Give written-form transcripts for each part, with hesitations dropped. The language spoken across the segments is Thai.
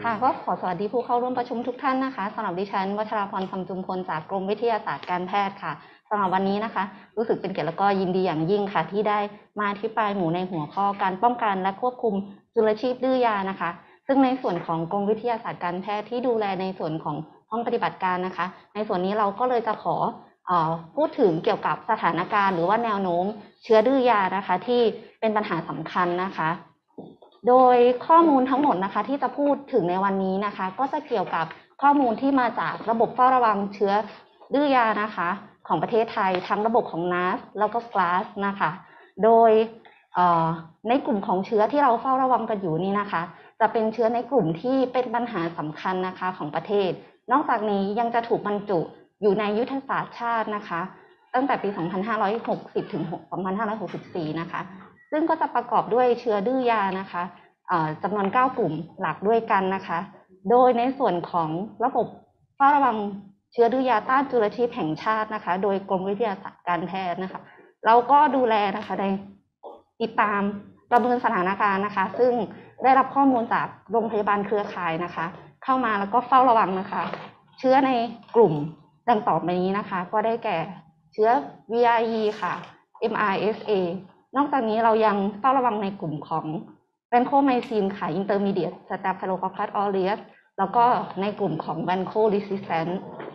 ค่ะก็ขอสวัสดีผู้เข้าร่วมประชุมทุกท่านนะคะสำหรับดิฉันวัชราพรคำจุมพลจากกรมวิทยาศาสตร์การแพทย์ค่ะสำหรับวันนี้นะคะรู้สึกเป็นเกียรติและก็ยินดีอย่างยิ่งค่ะที่ได้มาอธิบายหมู่ในหัวข้อการป้องกันและควบคุมจุลชีพดื้อยานะคะซึ่งในส่วนของกรมวิทยาศาสตร์การแพทย์ที่ดูแลในส่วนของห้องปฏิบัติการนะคะในส่วนนี้เราก็เลยจะขอพูดถึงเกี่ยวกับสถานการณ์หรือว่าแนวโน้มเชื้อดื้อยานะคะที่เป็นปัญหาสำคัญนะคะโดยข้อมูลทั้งหมดนะคะที่จะพูดถึงในวันนี้นะคะก็จะเกี่ยวกับข้อมูลที่มาจากระบบเฝ้าระวังเชื้อดื้อยานะคะของประเทศไทยทั้งระบบของ NAS แล้วก็ GLASS นะคะโดยในกลุ่มของเชื้อที่เราเฝ้าระวังกันอยู่นี่นะคะจะเป็นเชื้อในกลุ่มที่เป็นปัญหาสำคัญนะคะของประเทศนอกจากนี้ยังจะถูกบรรจุอยู่ในยุทธศาสตร์ชาตินะคะตั้งแต่ปี 2560 ถึง 2564 นะคะซึ่งก็จะประกอบด้วยเชื้อดื้อยานะคะจำนวน 9 กลุ่มหลักด้วยกันนะคะโดยในส่วนของระบบเฝ้าระวังเชื้อดื้อยาต้านจุลชีพแห่งชาตินะคะโดยกรมวิทยาศาสตร์การแพทย์นะคะเราก็ดูแลนะคะในติดตามประเมินสถานการณ์นะคะซึ่งได้รับข้อมูลจากโรงพยาบาลเครือข่ายนะคะเข้ามาแล้วก็เฝ้าระวังนะคะเชื้อในกลุ่มดังต่อไปนี้นะคะก็ได้แก่เชื้อ VRE ค่ะ MRSA นอกจากนี้เรายังเฝ้าระวังในกลุ่มของแวนโคไมซินค่ะ Intermediate Staphylococcus aureus แล้วก็ในกลุ่มของ Vanco resistant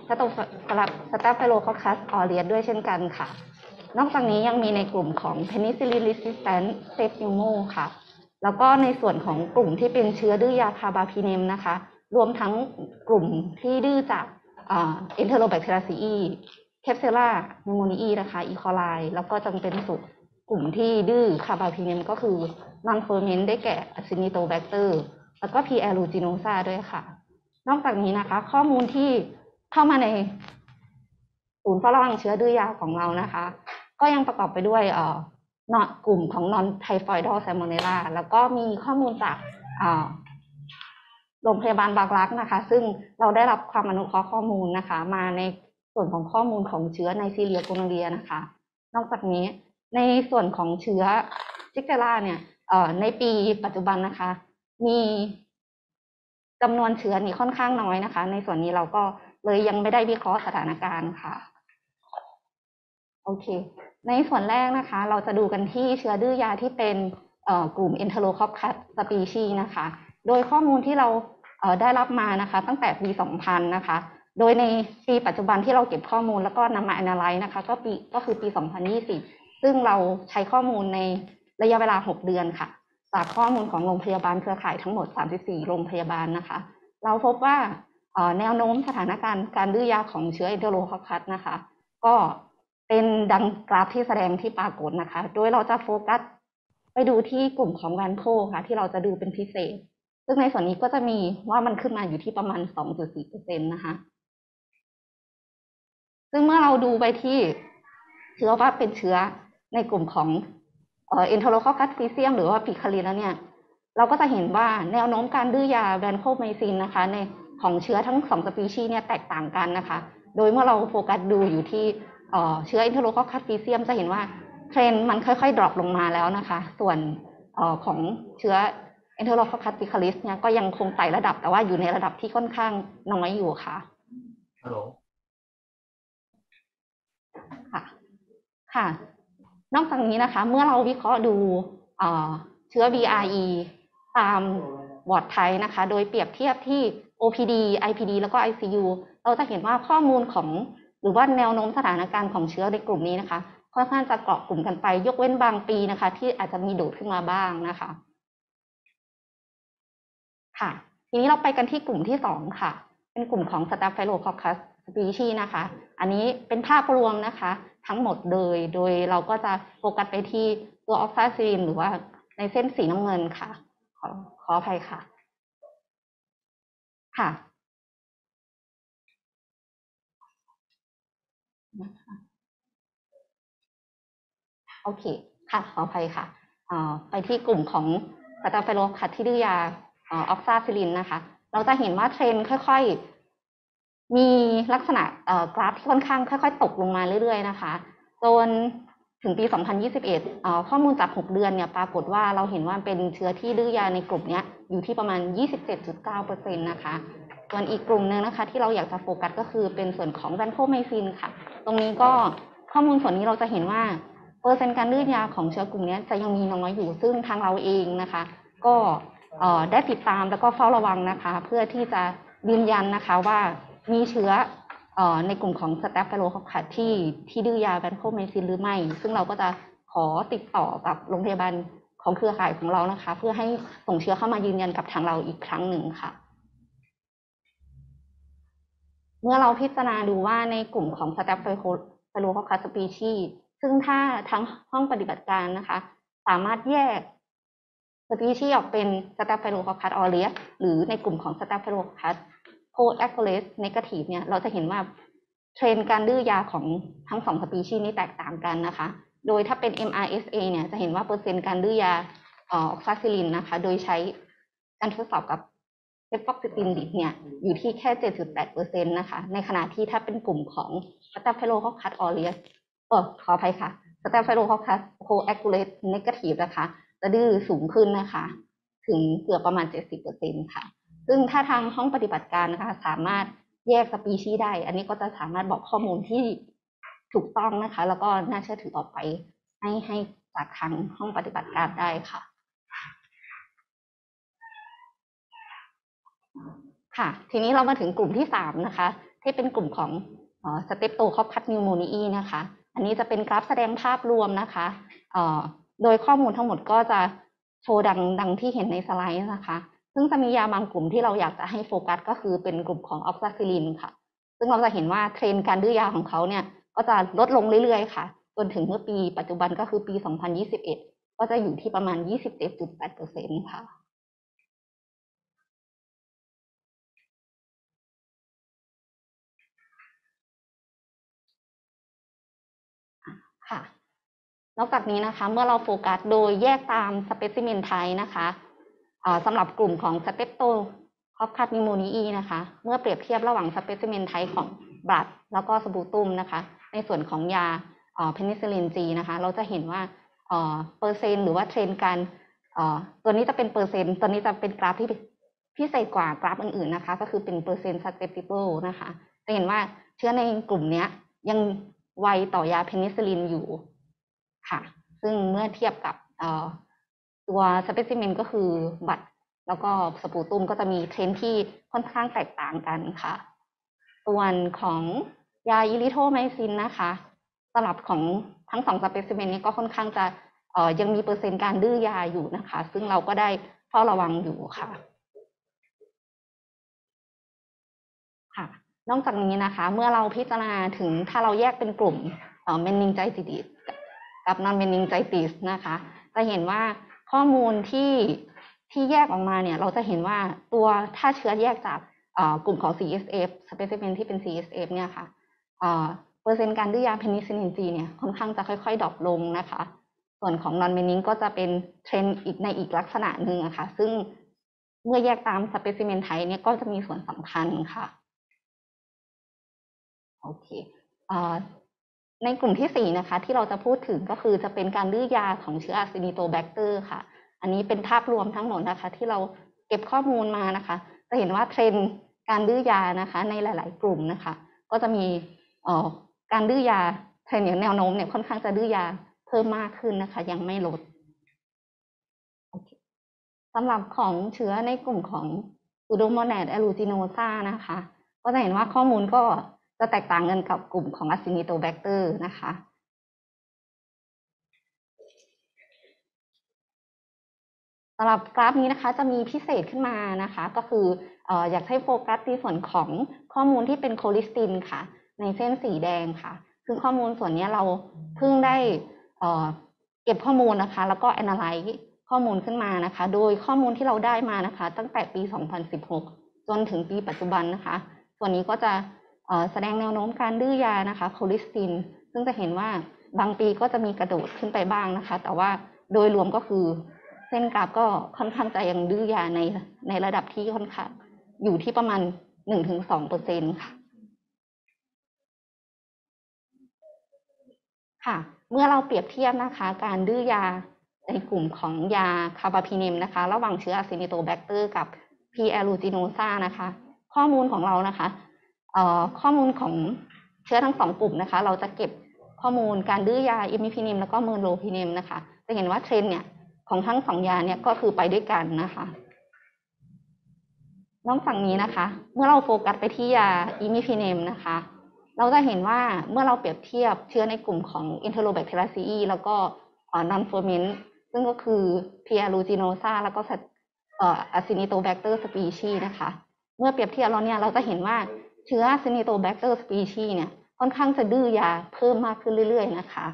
Staphylococcus aureus ด้วยเช่นกันค่ะนอกจากนี้ยังมีในกลุ่มของ Penicillin resistant Strep pneumo ค่ะแล้วก็ในส่วนของกลุ่มที่เป็นเชื้อดื้อยาคาบาพิเนมนะคะรวมทั้งกลุ่มที่ดื้อจากEnterobacteriaceae Klebsiella pneumoniae นะคะ E. coli แล้วก็จำเป็นสุดกลุ่มที่ดื้อคาบาพิเนมก็คือ non-ferment ได้แก่ Acinetobacter แล้วก็ P. aeruginosa ด้วยค่ะนอกจากนี้นะคะข้อมูลที่เข้ามาในศูนย์เฝ้าระวังเชื้อดื้อยาของเรานะคะก็ยังประกอบไปด้วยกลุ่มของ non-typhoidal salmonella แล้วก็มีข้อมูลจากโรงพยาบาลบางรักนะคะซึ่งเราได้รับความอนุเคราะห์ข้อมูลนะคะมาในส่วนของข้อมูลของเชื้อในซีเรียโกโนเรียนะคะนอกจากนี้ในส่วนของเชื้อซิกเซล่าเนี่ยในปีปัจจุบันนะคะมีจำนวนเชื้อนี่ค่อนข้างน้อยนะคะในส่วนนี้เราก็เลยยังไม่ได้วิเคราะห์สถานการณ์ค่ะโอเคในส่วนแรกนะคะเราจะดูกันที่เชื้อดื้อยาที่เป็นกลุ่ม Enterococcus species นะคะโดยข้อมูลที่เราได้รับมานะคะตั้งแต่ปี 2000 นะคะโดยในปีปัจจุบันที่เราเก็บข้อมูลแล้วก็นำมา analyze นะคะก็คือปี 2020 ซึ่งเราใช้ข้อมูลในระยะเวลา 6 เดือนค่ะจากข้อมูลของโรงพยาบาลเครือข่ายทั้งหมด 34 โรงพยาบาลนะคะเราพบว่าแนวโน้มสถานการณ์การดื้อยาของเชื้อ Enterococcus นะคะก็เป็นดังกราฟที่แสดงที่ปรากฏนะคะโดยเราจะโฟกัสไปดูที่กลุ่มของแวนโคค่ะที่เราจะดูเป็นพิเศษซึ่งในส่วนนี้ก็จะมีว่ามันขึ้นมาอยู่ที่ประมาณ 2.4% นะคะซึ่งเมื่อเราดูไปที่เชื้อว่าเป็นเชื้อในกลุ่มของEnterococcus faecium หรือว่าปิคาลินแล้วเนี่ยเราก็จะเห็นว่าแนวโน้มการดื้อยาแวนโคไมซินนะคะในของเชื้อทั้ง2สปีชีส์เนี่ยแตกต่างกันนะคะโดยเมื่อเราโฟกัสดูอยู่ที่เชื้อ Enterococcus faecium จะเห็นว่าเทรนด์มันค่อยๆดรอปลงมาแล้วนะคะส่วนของเชื้อ Enterococcus picalis เนี่ยก็ยังคงไต่ระดับแต่ว่าอยู่ในระดับที่ค่อนข้างน้อยอยู่ค่ะค่ะนอกจากนี้นะคะเมื่อเราวิเคราะห์ดูเชื้อ VRE ตามวอร์ดไทป์นะคะโดยเปรียบเทียบที่ OPD IPD แล้วก็ ICU เราจะเห็นว่าข้อมูลของหรือว่าแนวโน้มสถานการณ์ของเชื้อในกลุ่มนี้นะคะค่อนข้างจะเกาะกลุ่มกันไปยกเว้นบางปีนะคะที่อาจจะมีโดดขึ้นมาบ้างนะคะค่ะทีนี้เราไปกันที่กลุ่มที่2ค่ะเป็นกลุ่มของ Staphylococcus species นะคะอันนี้เป็นภาพรวมนะคะทั้งหมดโดยเราก็จะโฟกัสไปที่ตัวออกซาซิลินหรือว่าในเส้นสีน้ำเงินค่ะขออภัยค่ะค่ะโอเคค่ะขออภัยค่ะไปที่กลุ่มของสตาไฟโลคัสที่ดื้อยาออกซาซิลินนะคะเราจะเห็นว่าเทรนด์ค่อยๆมีลักษณะกราฟที่ค่อนข้างค่อยๆตกลงมาเรื่อยๆนะคะจนถึงปี 2021 ข้อมูลจาก 6 เดือนเนี่ยปรากฏว่าเราเห็นว่าเป็นเชื้อที่ดื้อยาในกลุ่มนี้อยู่ที่ประมาณ 27.9% นะคะส่วนอีกกลุ่มนึงนะคะที่เราอยากจะโฟกัสก็คือเป็นส่วนของแวนโคไมซินค่ะตรงนี้ก็ข้อมูลส่วนนี้เราจะเห็นว่าเปอร์เซ็นต์การดื้อยาของเชื้อกลุ่มนี้จะยังมีน้อยอยู่ซึ่งทางเราเองนะคะก็ได้ติดตามแล้วก็เฝ้าระวังนะคะเพื่อที่จะยืนยันนะคะว่ามีเชื้อในกลุ่มของสแตฟไฟโลคอคัสที่ดื้อยาแวนโคไมซินหรือไม่ซึ่งเราก็จะขอติดต่อกับโรงพยาบาลของเครือข่ายของเรานะคะเพื่อให้ส่งเชื้อเข้ามายืนยันกับทางเราอีกครั้งหนึ่งค่ะเมื่อเราพิจารณาดูว่าในกลุ่มของสแตฟไฟโลคอคัสสปีชีส์ซึ่งถ้าทั้งห้องปฏิบัติการนะคะสามารถแยกสปีชีส์ออกเป็นสแตฟไฟโลคอคัสออเรียสหรือในกลุ่มของสแตฟไฟโลคอคัสโคแอคโคเลสเนกาทีฟเนี่ยเราจะเห็นว่าเทรนด์การดื้อยาของทั้งสองสปีชีส์นี้แตกต่างกันนะคะโดยถ้าเป็น MRSA เนี่ยจะเห็นว่าเปอร์เซ็นต์การดื้อยาออกซาซิลินนะคะโดยใช้การทดสอบกับเซฟฟอกซิตินดิบเนี่ยอยู่ที่แค่ 7.8% นะคะในขณะที่ถ้าเป็นกลุ่มของสแตฟไฟโลคอคัสออเรียสขออภัยค่ะสแตฟไฟโลคอคัสโคแอคคูเลตเนกาทีฟนะคะจะดื้อสูงขึ้นนะคะถึงเกือบประมาณ 70% ค่ะซึ่งถ้าทางห้องปฏิบัติการนะคะสามารถแยกสปีชีส์ได้อันนี้ก็จะสามารถบอกข้อมูลที่ถูกต้องนะคะแล้วก็น่าเชื่อถือต่อไปให้จากทางห้องปฏิบัติการได้ค่ะค่ะทีนี้เรามาถึงกลุ่มที่3นะคะที่เป็นกลุ่มของสเตปโตคอคัสนิวโมนีนะคะอันนี้จะเป็นกราฟแสดงภาพรวมนะคะโดยข้อมูลทั้งหมดก็จะโชว์ดังที่เห็นในสไลด์นะคะซึ่งจะมียาบางกลุ่มที่เราอยากจะให้โฟกัสก็คือเป็นกลุ่มของออกซาซิลินค่ะซึ่งเราจะเห็นว่าเทรนด์การดื้อยาของเขาเนี่ยก็จะลดลงเรื่อยๆค่ะจนถึงเมื่อปีปัจจุบันก็คือปี 2021 ก็จะอยู่ที่ประมาณ 27.8% ค่ะค่ะนอกจากนี้นะคะเมื่อเราโฟกัสโดยแยกตามสเปซิเมนไทป์นะคะสำหรับกลุ่มของสเตปโตคอคัสนิโมนีนะคะเมื่อเปรียบเทียบระหว่างสเปซิเมนไทป์ของบลัดแล้วก็สบูตุมนะคะในส่วนของยาเพนิซิลินจีนะคะเราจะเห็นว่าเปอร์เซ็นต์หรือว่าเทรนด์การตัวนี้จะเป็นเปอร์เซ็นต์ตัวนี้จะเป็นกราฟที่พิเศษกว่ากราฟอื่นๆนะคะก็คือเป็นเปอร์เซ็นต์ susceptible นะคะจะเห็นว่าเชื้อในกลุ่มนี้ยังไวต่อยาเพนิซิลินอยู่ค่ะซึ่งเมื่อเทียบกับตัวสเปซิเมนก็คือบัตรแล้วก็สปูตุมก็จะมีเทรนที่ค่อนข้างแตกต่างกันค่ะส่วนของยาอิริโทไมซินนะคะสลับของทั้ง2สเปซิเมนนี้ก็ค่อนข้างจะยังมีเปอร์เซ็นต์การดื้อยาอยู่นะคะซึ่งเราก็ได้เฝ้าระวังอยู่ค่ะค่ะนอกจากนี้นะคะเมื่อเราพิจารณาถึงถ้าเราแยกเป็นกลุ่มmeningitis กับ non meningitis นะคะจะเห็นว่าข้อมูลที่แยกออกมาเนี่ยเราจะเห็นว่าตัวถ้าเชื้อแยกจากกลุ่มของ CSF specimen ที่เป็น CSF เนี่ยค่ะเปอร์เซ็นต์การดื้อยาเพนิซิลินจีเนี่ยค่อนข้างจะค่อยๆดรอปลงนะคะส่วนของ non mening ก็จะเป็นเทรนด์อีกลักษณะหนึ่งอะค่ะซึ่งเมื่อแยกตาม specimen type เนี่ยก็จะมีส่วนสำคัญค่ะโอเคในกลุ่มที่4นะคะที่เราจะพูดถึงก็คือจะเป็นการดื้อยาของเชื้ออาร์เซนิโตแบคเตอร์ค่ะอันนี้เป็นภาพรวมทั้งหมดนะคะที่เราเก็บข้อมูลมานะคะจะเห็นว่าเทรนด์การดื้อยานะคะในหลายๆกลุ่มนะคะก็จะมีการดื้อยาเทรนด์อย่างแนวโน้มเนี่ยค่อนข้างจะดื้อยาเพิ่มมากขึ้นนะคะยังไม่ลดสำหรับของเชื้อในกลุ่มของซูโดโมแนสแอลูจิโนซานะคะก็จะเห็นว่าข้อมูลก็จะแตกต่างกันกับกลุ่มของอะซินิโตแบคเตอร์นะคะสำหรับกราฟนี้นะคะจะมีพิเศษขึ้นมานะคะก็คืออยากให้โฟกัสในส่วนของข้อมูลที่เป็นโคลิสตินค่ะในเส้นสีแดงค่ะซึ่งข้อมูลส่วนนี้เราเพิ่งได้เก็บข้อมูลนะคะแล้วก็ analyze ข้อมูลขึ้นมานะคะโดยข้อมูลที่เราได้มานะคะตั้งแต่ปี 2016 จนถึงปีปัจจุบันนะคะส่วนนี้ก็จะแสดงแนวโน้มการดื้อยานะคะโคลิสตินซึ่งจะเห็นว่าบางปีก็จะมีกระโดดขึ้นไปบ้างนะคะแต่ว่าโดยรวมก็คือเส้นกราฟก็ค่อนข้างจะยังดื้อยาในระดับที่ค่อนข้างอยู่ที่ประมาณ 1-2% ค่ะค่ะเมื่อเราเปรียบเทียบนะคะการดื้อยาในกลุ่มของยาคาบาพิเนมนะคะระหว่างเชื้ออะซินิโตแบคเตอร์กับ P. aeruginosa นะคะข้อมูลของเรานะคะข้อมูลของเชื้อทั้งสองกลุ่มนะคะเราจะเก็บข้อมูลการดื้อยาอิมิพิเนมแล้วก็เมอร์โลพิเนมนะคะจะเห็นว่าเทรนเนี่ยของทั้งสองยาเนี่ยก็คือไปด้วยกันนะคะนอกจากนี้นะคะเมื่อเราโฟกัสไปที่ยาอิมิพิเนมนะคะเราจะเห็นว่าเมื่อเราเปรียบเทียบเชื้อในกลุ่มของ Enterobacteriaceae แล้วก็non-ferment ซึ่งก็คือ P. aeruginosa แล้วก็Acinetobacter species นะคะเมื่อเปรียบเทียบแล้วเนี่ยเราจะเห็นว่าเชื้อ Acinetobacter species เนี่ยค่อนข้างจะดื้อยาเพิ่มมากขึ้นเรื่อยๆนะคะ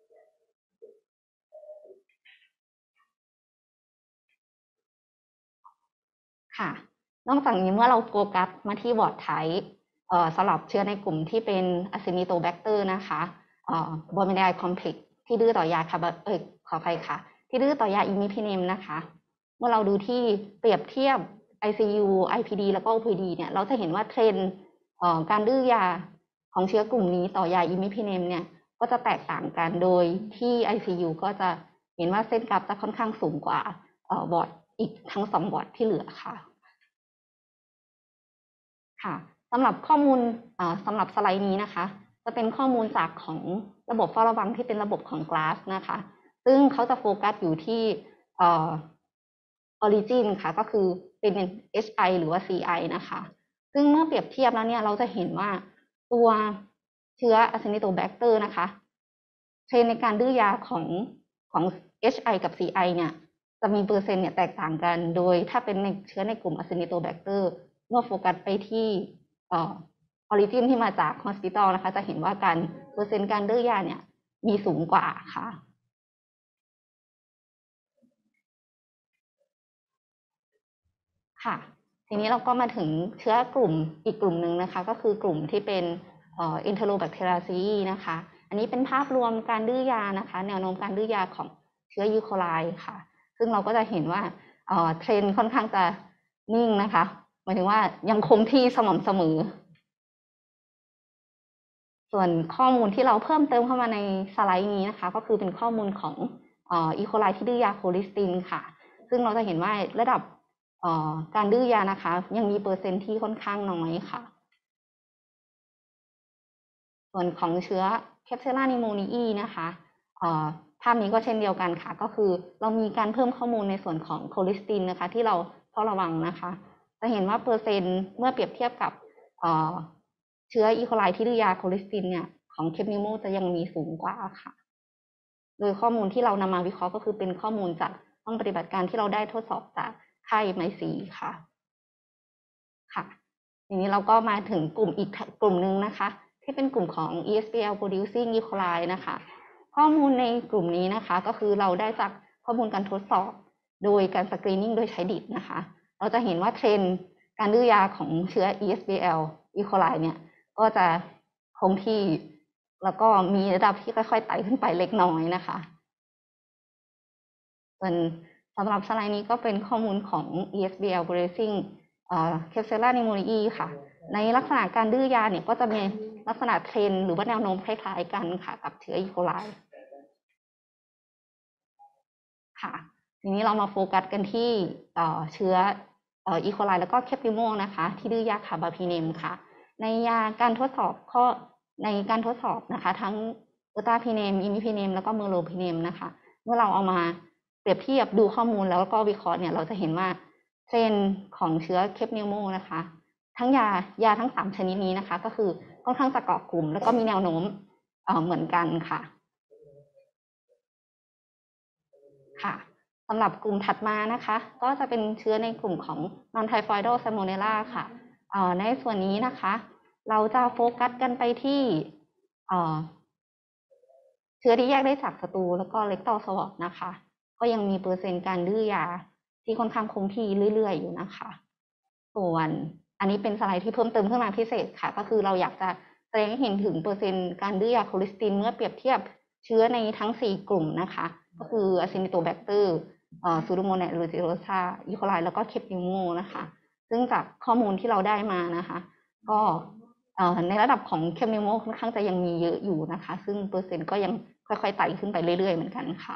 ค่ะนอกจากนี้เมื่อเราโฟกัสมาที่วอร์ดไทป์สำหรับเชื้อในกลุ่มที่เป็น Acinetobacter นะคะBormandiae complex ที่ดื้อต่อยาขออภัยค่ะที่ดื้อต่อยาอิมิพิเนมนะคะเมื่อเราดูที่เปรียบเทียบ ICU IPD แล้วก็ OPD เนี่ยเราจะเห็นว่าเทรนการดื้อยาของเชื้อกลุ่มนี้ต่อยาอิมิพิเนมเนี่ยก็จะแตกต่างกันโดยที่ ICU ก็จะเห็นว่าเส้นกราฟจะค่อนข้างสูงกว่าวอร์ดอีกทั้ง2วอร์ดที่เหลือค่ะค่ะสำหรับข้อมูลสำหรับสไลด์นี้นะคะจะเป็นข้อมูลจากของระบบเฝ้าระวังที่เป็นระบบของ GLASS นะคะซึ่งเขาจะโฟกัสอยู่ที่origin ค่ะก็คือเป็น HI หรือว่า CI นะคะซึ่งเมื่อเปรียบเทียบแล้วเนี่ยเราจะเห็นว่าตัวเชื้อ Acinetobacter นะคะเทรนในการดื้อยาของ HI กับ CI เนี่ยจะมีเปอร์เซ็นต์เนี่ยแตกต่างกันโดยถ้าเป็นในเชื้อในกลุ่ม Acinetobacter เมื่อโฟกัสไปที่ออริจินที่มาจาก Hospital นะคะจะเห็นว่าการเปอร์เซ็นต์การดื้อยาเนี่ยมีสูงกว่าค่ะค่ะทีนี้เราก็มาถึงเชื้อกลุ่มอีกกลุ่มหนึ่งนะคะก็คือกลุ่มที่เป็นEnterobacteriaceae นะคะอันนี้เป็นภาพรวมการดื้อยานะคะแนวโน้มการดื้อยาของเชื้อยูโคไลค่ะซึ่งเราก็จะเห็นว่าเทรนค่อนข้างจะนิ่งนะคะหมายถึงว่ายังคงที่สม่ำเสมอส่วนข้อมูลที่เราเพิ่มเติมเข้ามาในสไลด์นี้นะคะก็คือเป็นข้อมูลของอีโคไลที่ดื้อยาโคลิสตินค่ะซึ่งเราจะเห็นว่าระดับการดื้อยานะคะยังมีเปอร์เซ็นต์ที่ค่อนข้างน้อยค่ะส่วนของเชื้อ Klebsiella pneumoniae นะคะภาพนี้ก็เช่นเดียวกันค่ะก็คือเรามีการเพิ่มข้อมูลในส่วนของโคลิสตินนะคะที่เราเฝ้าระวังนะคะจะเห็นว่าเปอร์เซ็นต์เมื่อเปรียบเทียบกับเชื้ออีโคไลที่ดื้อยาโคลิสตินเนี่ยของเคปนิโมจะยังมีสูงกว่าค่ะโดยข้อมูลที่เรานำมาวิเคราะห์ก็คือเป็นข้อมูลจากห้องปฏิบัติการที่เราได้ทดสอบจากค่ายไมซีค่ะค่ะทีนี้เราก็มาถึงกลุ่มอีกกลุ่มหนึ่งนะคะที่เป็นกลุ่มของ ESBL producing E. coli นะคะข้อมูลในกลุ่มนี้นะคะก็คือเราได้จากข้อมูลการทดสอบโดยการสกรีนนิ่งโดยใช้ดิบนะคะเราจะเห็นว่าเทรนด์การดื้อยาของเชื้อ ESBL E. coli เนี่ยก็จะคงที่แล้วก็มีระดับที่ค่อยๆไต่ขึ้นไปเล็กน้อยนะคะส่วนสำหรับสไลด์นี้ก็เป็นข้อมูลของ ESBL producing Klebsiella pneumoniae ค่ะในลักษณะการดื้อยาเนี่ยก็จะมีลักษณะเทรนหรือว่าแนวโน้มคล้ายๆกันค่ะกับเชื้ออีโคไลค่ะทีนี้เรามาโฟกัสกันที่เชื้ออีโคไลแล้วก็เคปนิโมนะคะที่ดื้อยาคาบาพิเนมค่ะในยาการทดสอบในการทดสอบนะคะทั้งเอตาพิเนมอิมิพิเนมแล้วก็เมอโลพิเนมนะคะเมื่อเราเอามาเปรียบเทียบดูข้อมูลแล้วก็วิเคราะห์เนี่ยเราจะเห็นว่าเทรนของเชื้อเคปนิโมนะคะทั้งยาทั้ง3ชนิดนี้นะคะก็คือค่อนข้างจะเกาะกลุ่มแล้วก็มีแนวโน้มเหมือนกันค่ะค่ะสำหรับกลุ่มถัดมานะคะก็จะเป็นเชื้อในกลุ่มของ non-typhoidal salmonella ค่ะในส่วนนี้นะคะเราจะโฟกัสกันไปที่เชื้อที่แยกได้จากสตูแล้วก็เล็กตอสวอปนะคะก็ยังมีเปอร์เซ็นต์การดื้อยาที่ค่อนข้างคงที่เรื่อยๆอยู่นะคะส่วนอันนี้เป็นสไลด์ที่เพิ่มเติมขึ้นมาพิเศษค่ะก็คือเราอยากจะแสดงให้เห็นถึงเปอร์เซ็นต์การดื้อยาโคลิสตินเมื่อเปรียบเทียบเชื้อในทั้ง4กลุ่มนะคะก็คือ Acinetobacter Pseudomonas aeruginosa E. coli แล้วก็เคปนิโมนะคะซึ่งจากข้อมูลที่เราได้มานะคะก็ในระดับของเคปนิโมค่อนข้างจะยังมีเยอะอยู่นะคะซึ่งเปอร์เซ็นต์ก็ยังค่ค่อยๆไต่ขึ้นไปเรื่อยๆเหมือนกันค่ะ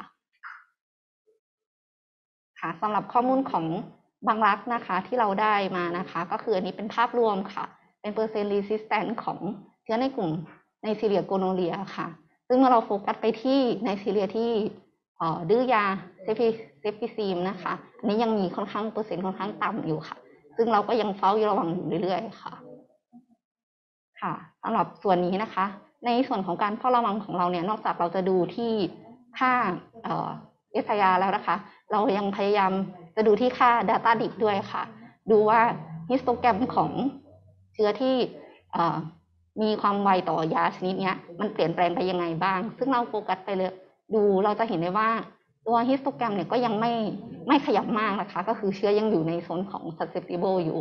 ค่ะสำหรับข้อมูลของบางรัฐนะคะที่เราได้มานะคะก็คืออันนี้เป็นภาพรวมค่ะเป็นเปอร์เซ็นต์ resistant ของเชื้อในกลุ่มไนซีเรียโกโนเรียค่ะซึ่งเมื่อเราโฟกัสไปที่ไนซีเรียที่ดื้อยาเซฟิซีมนะคะอันนี้ยังมีค่อนข้างเปอร์เซ็นต์ค่อนข้างต่ำอยู่ค่ะซึ่งเราก็ยังเฝ้าระวังอยู่เรื่อยๆค่ะค่ะสำหรับส่วนนี้นะคะในส่วนของการเฝ้าระวังของเราเนี่ยนอกจากเราจะดูที่ค่าSIR แล้วนะคะเรายังพยายามจะดูที่ค่า Data ดิบด้วยค่ะดูว่าฮิสโตแกรมของเชื้อที่มีความไวต่อยาชนิดนี้มันเปลี่ยนแปลงไปยังไงบ้างซึ่งเราโฟกัสไปเลยดูเราจะเห็นได้ว่าตัวฮิสโตแกรมเนี่ยก็ยังไม่ขยับมากนะคะก็คือเชื้อยังอยู่ในโซนของ susceptible อยู่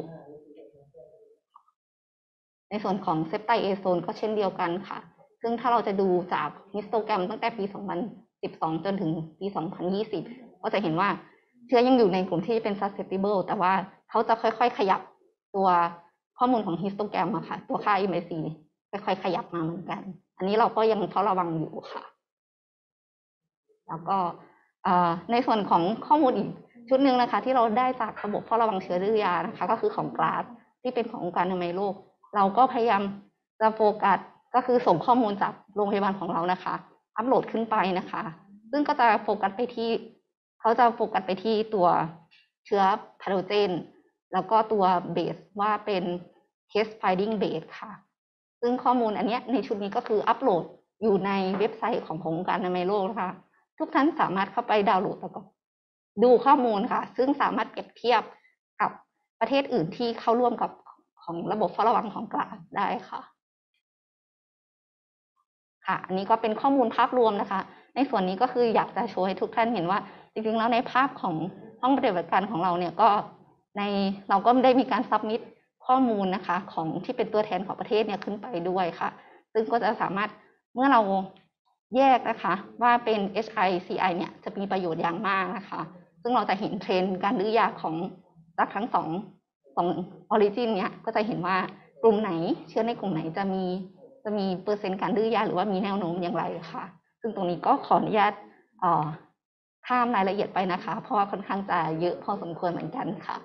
ในส่วนของเซปไตเอโซนก็เช่นเดียวกันค่ะซึ่งถ้าเราจะดูจากฮิสโตแกรมตั้งแต่ปี2012จนถึงปี2020ก็จะเห็นว่าเชื้อยังอยู่ในกลุ่มที่เป็น susceptible แต่ว่าเขาจะค่อยๆขยับตัวข้อมูลของฮิสโตแกรมอะค่ะตัวค่า MAC ค่อยๆขยับมาเหมือนกันอันนี้เราก็ยังเฝ้าระวังอยู่ค่ะแล้วก็ในส่วนของข้อมูลอีกชุดหนึ่งนะคะที่เราได้จากระบบเฝ้าระวังเชื้อดื้อยานะคะก็คือของกราสที่เป็นขององค์การอนามัยโลกเราก็พยายามจะโฟกัสก็คือส่งข้อมูลจากโรงพยาบาลของเรานะคะอัปโหลดขึ้นไปนะคะซึ่งก็จะโฟกัสไปที่เขาจะโฟกัสไปที่ตัวเชื้อพาโทเจนแล้วก็ตัวเบสว่าเป็น case finding base ค่ะซึ่งข้อมูลอันนี้ในชุดนี้ก็คืออัปโหลดอยู่ในเว็บไซต์ขององค์การอนามัยโลกนะคะทุกท่านสามารถเข้าไปดาวน์โหลดแล้วก็ดูข้อมูลค่ะซึ่งสามารถเปรียบเทียบกับประเทศอื่นที่เข้าร่วมกับของระบบเฝ้าระวังของกลางได้ค่ะค่ะอันนี้ก็เป็นข้อมูลภาพรวมนะคะในส่วนนี้ก็คืออยากจะโชว์ให้ทุกท่านเห็นว่าจริงๆแล้วในภาพของห้องปฏิบัติการของเราเนี่ยก็เราก็ได้มีการซับมิตข้อมูลนะคะของที่เป็นตัวแทนของประเทศเนี่ยขึ้นไปด้วยค่ะซึ่งก็จะสามารถเมื่อเราแยกนะคะว่าเป็น HI CI เนี่ยจะมีประโยชน์อย่างมากนะคะซึ่งเราจะเห็นเทรนด์การดื้อยาของจากทั้งสองออริจินเนี่ยก็จะเห็นว่ากลุ่มไหนเชื้อในกลุ่มไหนจะมีเปอร์เซ็นต์การดื้อยาหรือว่ามีแนวโน้มอย่างไรค่ะซึ่งตรงนี้ก็ขออนุญาตข้ามรายละเอียดไปนะคะเพราะว่าค่อนข้างจะเยอะพอสมควรเหมือนกันค่ะ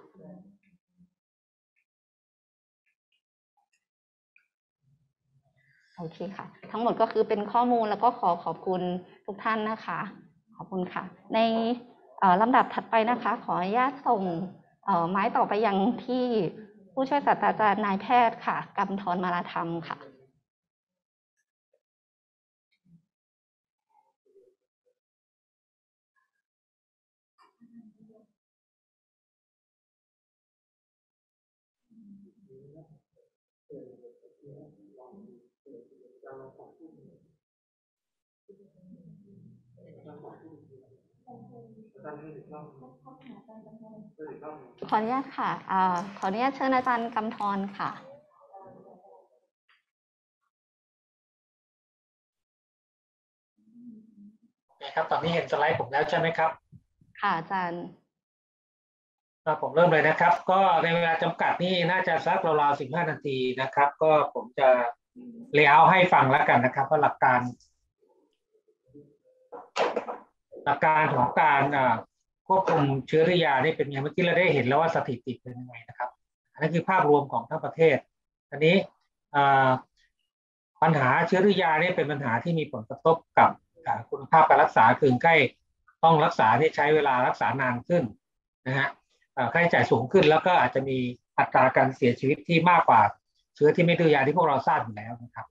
โอเคค่ะทั้งหมดก็คือเป็นข้อมูลแล้วก็ขอบคุณทุกท่านนะคะขอบคุณค่ะในลำดับถัดไปนะคะขออนุญาตส่งไม้ต่อไปยังที่ผู้ช่วยศาสตราจารย์นายแพทย์ค่ะกำธรมาลาธรรมค่ะขออนุญาตค่ะขออนุญาตเชิญอาจารย์กำธรค่ะครับตอนนี้เห็นสไลด์ผมแล้วใช่ไหมครับค่ะอาจารย์ผมเริ่มเลยนะครับก็ในเวลาจำกัดนี่น่าจะสักราวๆ15 นาทีนะครับก็ผมจะเลเยอร์ให้ฟังแล้วกันนะครับว่าหลักการของการควบคุมเชื้อรา นี่เป็นไงเมื่อกี้เราได้เห็นแล้วว่าสถิติเป็นยังไงนะครับอันนี้คือภาพรวมของทั้งประเทศอันนี้ปัญหาเชื้อรา นี่เป็นปัญหาที่มีผลกระทบกับคุณภาพการรักษาคือใกล้ต้องรักษาที่ใช้เวลารักษานานขึ้นนะฮะค่าใช้จ่ายสูงขึ้นแล้วก็อาจจะมีอัตราการเสียชีวิตที่มากกว่าเชื้อที่ไม่ดื้อยาที่พวกเราทราบอยู่แล้วนะครับ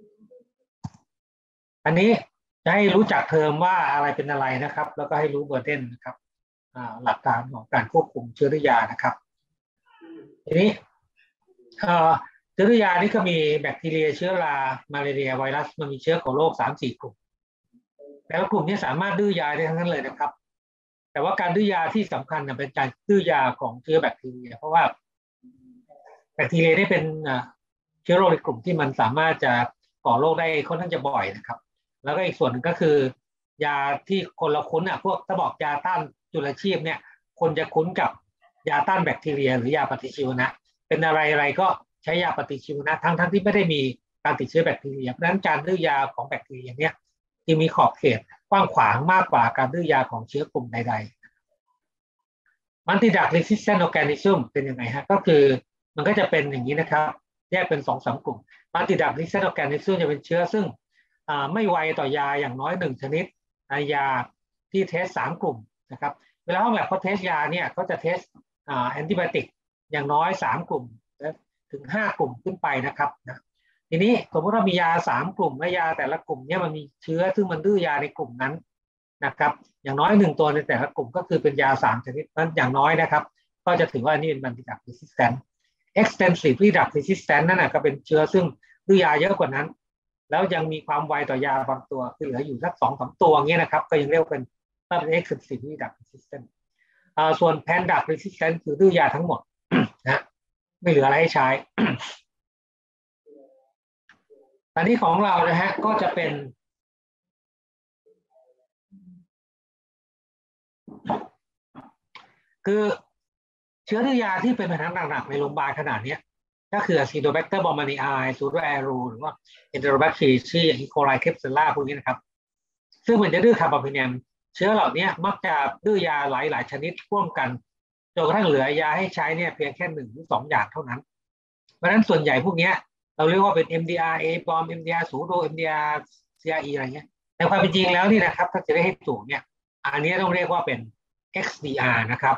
อันนี้จะให้รู้จักเทอมว่าอะไรเป็นอะไรนะครับแล้วก็ให้รู้เบอร์เดนนะครับหลักการของการควบคุมเชื้อดื้อยานะครับทีนี้เชื้อดื้อยานี่ก็มีแบคทีเรียเชื้อรามาลาเรียไวรัสมันมีเชื้อของโรค 3-4 กลุ่มแล้วกลุ่มนี้สามารถดื้อยาได้ทั้งนั้นเลยนะครับแต่ว่าการดื้อยาที่สำคัญเป็นการดื้อยาของเชื้อแบคทีเรียเพราะว่าแบคทีเรียนี่เป็นเชื้อโรคในกลุ่มที่มันสามารถจะก่อโรคได้ค่อนข้างจะบ่อยนะครับแล้วก็อีกส่วนหนึ่งก็คือยาที่คนเราคุ้นพวกถ้าบอกยาต้านจุลชีพเนี่ยคนจะคุ้นกับยาต้านแบคทีเรียหรือยาปฏิชีวนะเป็นอะไรก็ใช้ยาปฏิชีวนะทั้งที่ไม่ได้มีการติดเชื้อแบคทีเรียเพราะฉะนั้นการดื้อยาของแบคทีเรียเนี่ยจึงมีขอบเขตกว้างขวางมากกว่าการดื้อยาของเชื้อกลุ่มใดๆมัลติดรักเรสิสแตนต์ออร์แกนิซึมเป็นยังไงฮะก็คือมันก็จะเป็นอย่างนี้นะครับแยกเป็น2-3 กลุ่มมัลติดรักเรสิสแตนต์ออร์แกนิซึมจะเป็นเชื้อซึ่งไม่ไวต่อยาอย่างน้อย1ชนิดยาที่เทส3 กลุ่มนะครับเวลาห้องแลบเขาเทสยาเนี่ยเขาจะเทสแอนติไบโอติกอย่างน้อย3 กลุ่มถึง5 กลุ่มขึ้นไปนะครับนะทีนี้สมมติว่ามียา3 กลุ่มและยาแต่ละกลุ่มเนี่ยมันมีเชื้อซึ่งมันดื้อยาในกลุ่มนั้นนะครับอย่างน้อย1 ตัวในแต่ละกลุ่มก็คือเป็นยา3 ชนิดนั้นอย่างน้อยนะครับก็จะถือว่านี่เป็น multi-drug resistant extensive drug resistant นั่นก็เป็นเชื้อซึ่งดื้อยาเยอะกว่านั้นแล้วยังมีความไวต่อยาบางตัวคือเหลืออยู่สัก2-3 ตัวเงี้ยนะครับก็ยังเรียกเป็นextensive drug resistant ส่วน pan drug resistant คือดื้อยาทั้งหมดนะไม่เหลืออะไรให้ใช้ ตอนนี้ของเรานะฮะก็จะเป็นคือเชื้อดื้อยาที่เป็นปัญหาหนักๆในโรงพยาบาลขนาดนี้ก็คือ Acinetobacter baumannii Pseudoaeruginosa หรือว่า Enterobacteriaceae E. coli Klebsiella พวกนี้นะครับซึ่งมันจะดื้อคาร์บาเพเนียมเชื้อเหล่านี้มักจะดื้อยาหลายชนิดร่วมกันจนกระทั่งเหลือยาให้ใช้เนี่ยเพียงแค่1 หรือ 2 อย่างเท่านั้นเพราะฉะนั้นส่วนใหญ่พวกนี้เราเรียกว่าเป็น MDR A ปลอม MDR pseudo MDR CRE อะไรเงี้ยแต่ความเป็นจริงแล้วนี่นะครับถ้าจะได้ให้ถูกเนี่ยอันนี้ต้องเรียกว่าเป็น XDR นะครับ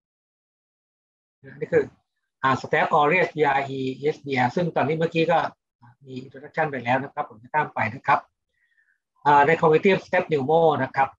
นี่คือStaph aureus DRE SDR ซึ่งตอนนี้เมื่อกี้ก็มี introduction ไปแล้วนะครับผมจะข้ามไปนะครับใน Congenital Staph pneumo นะครับ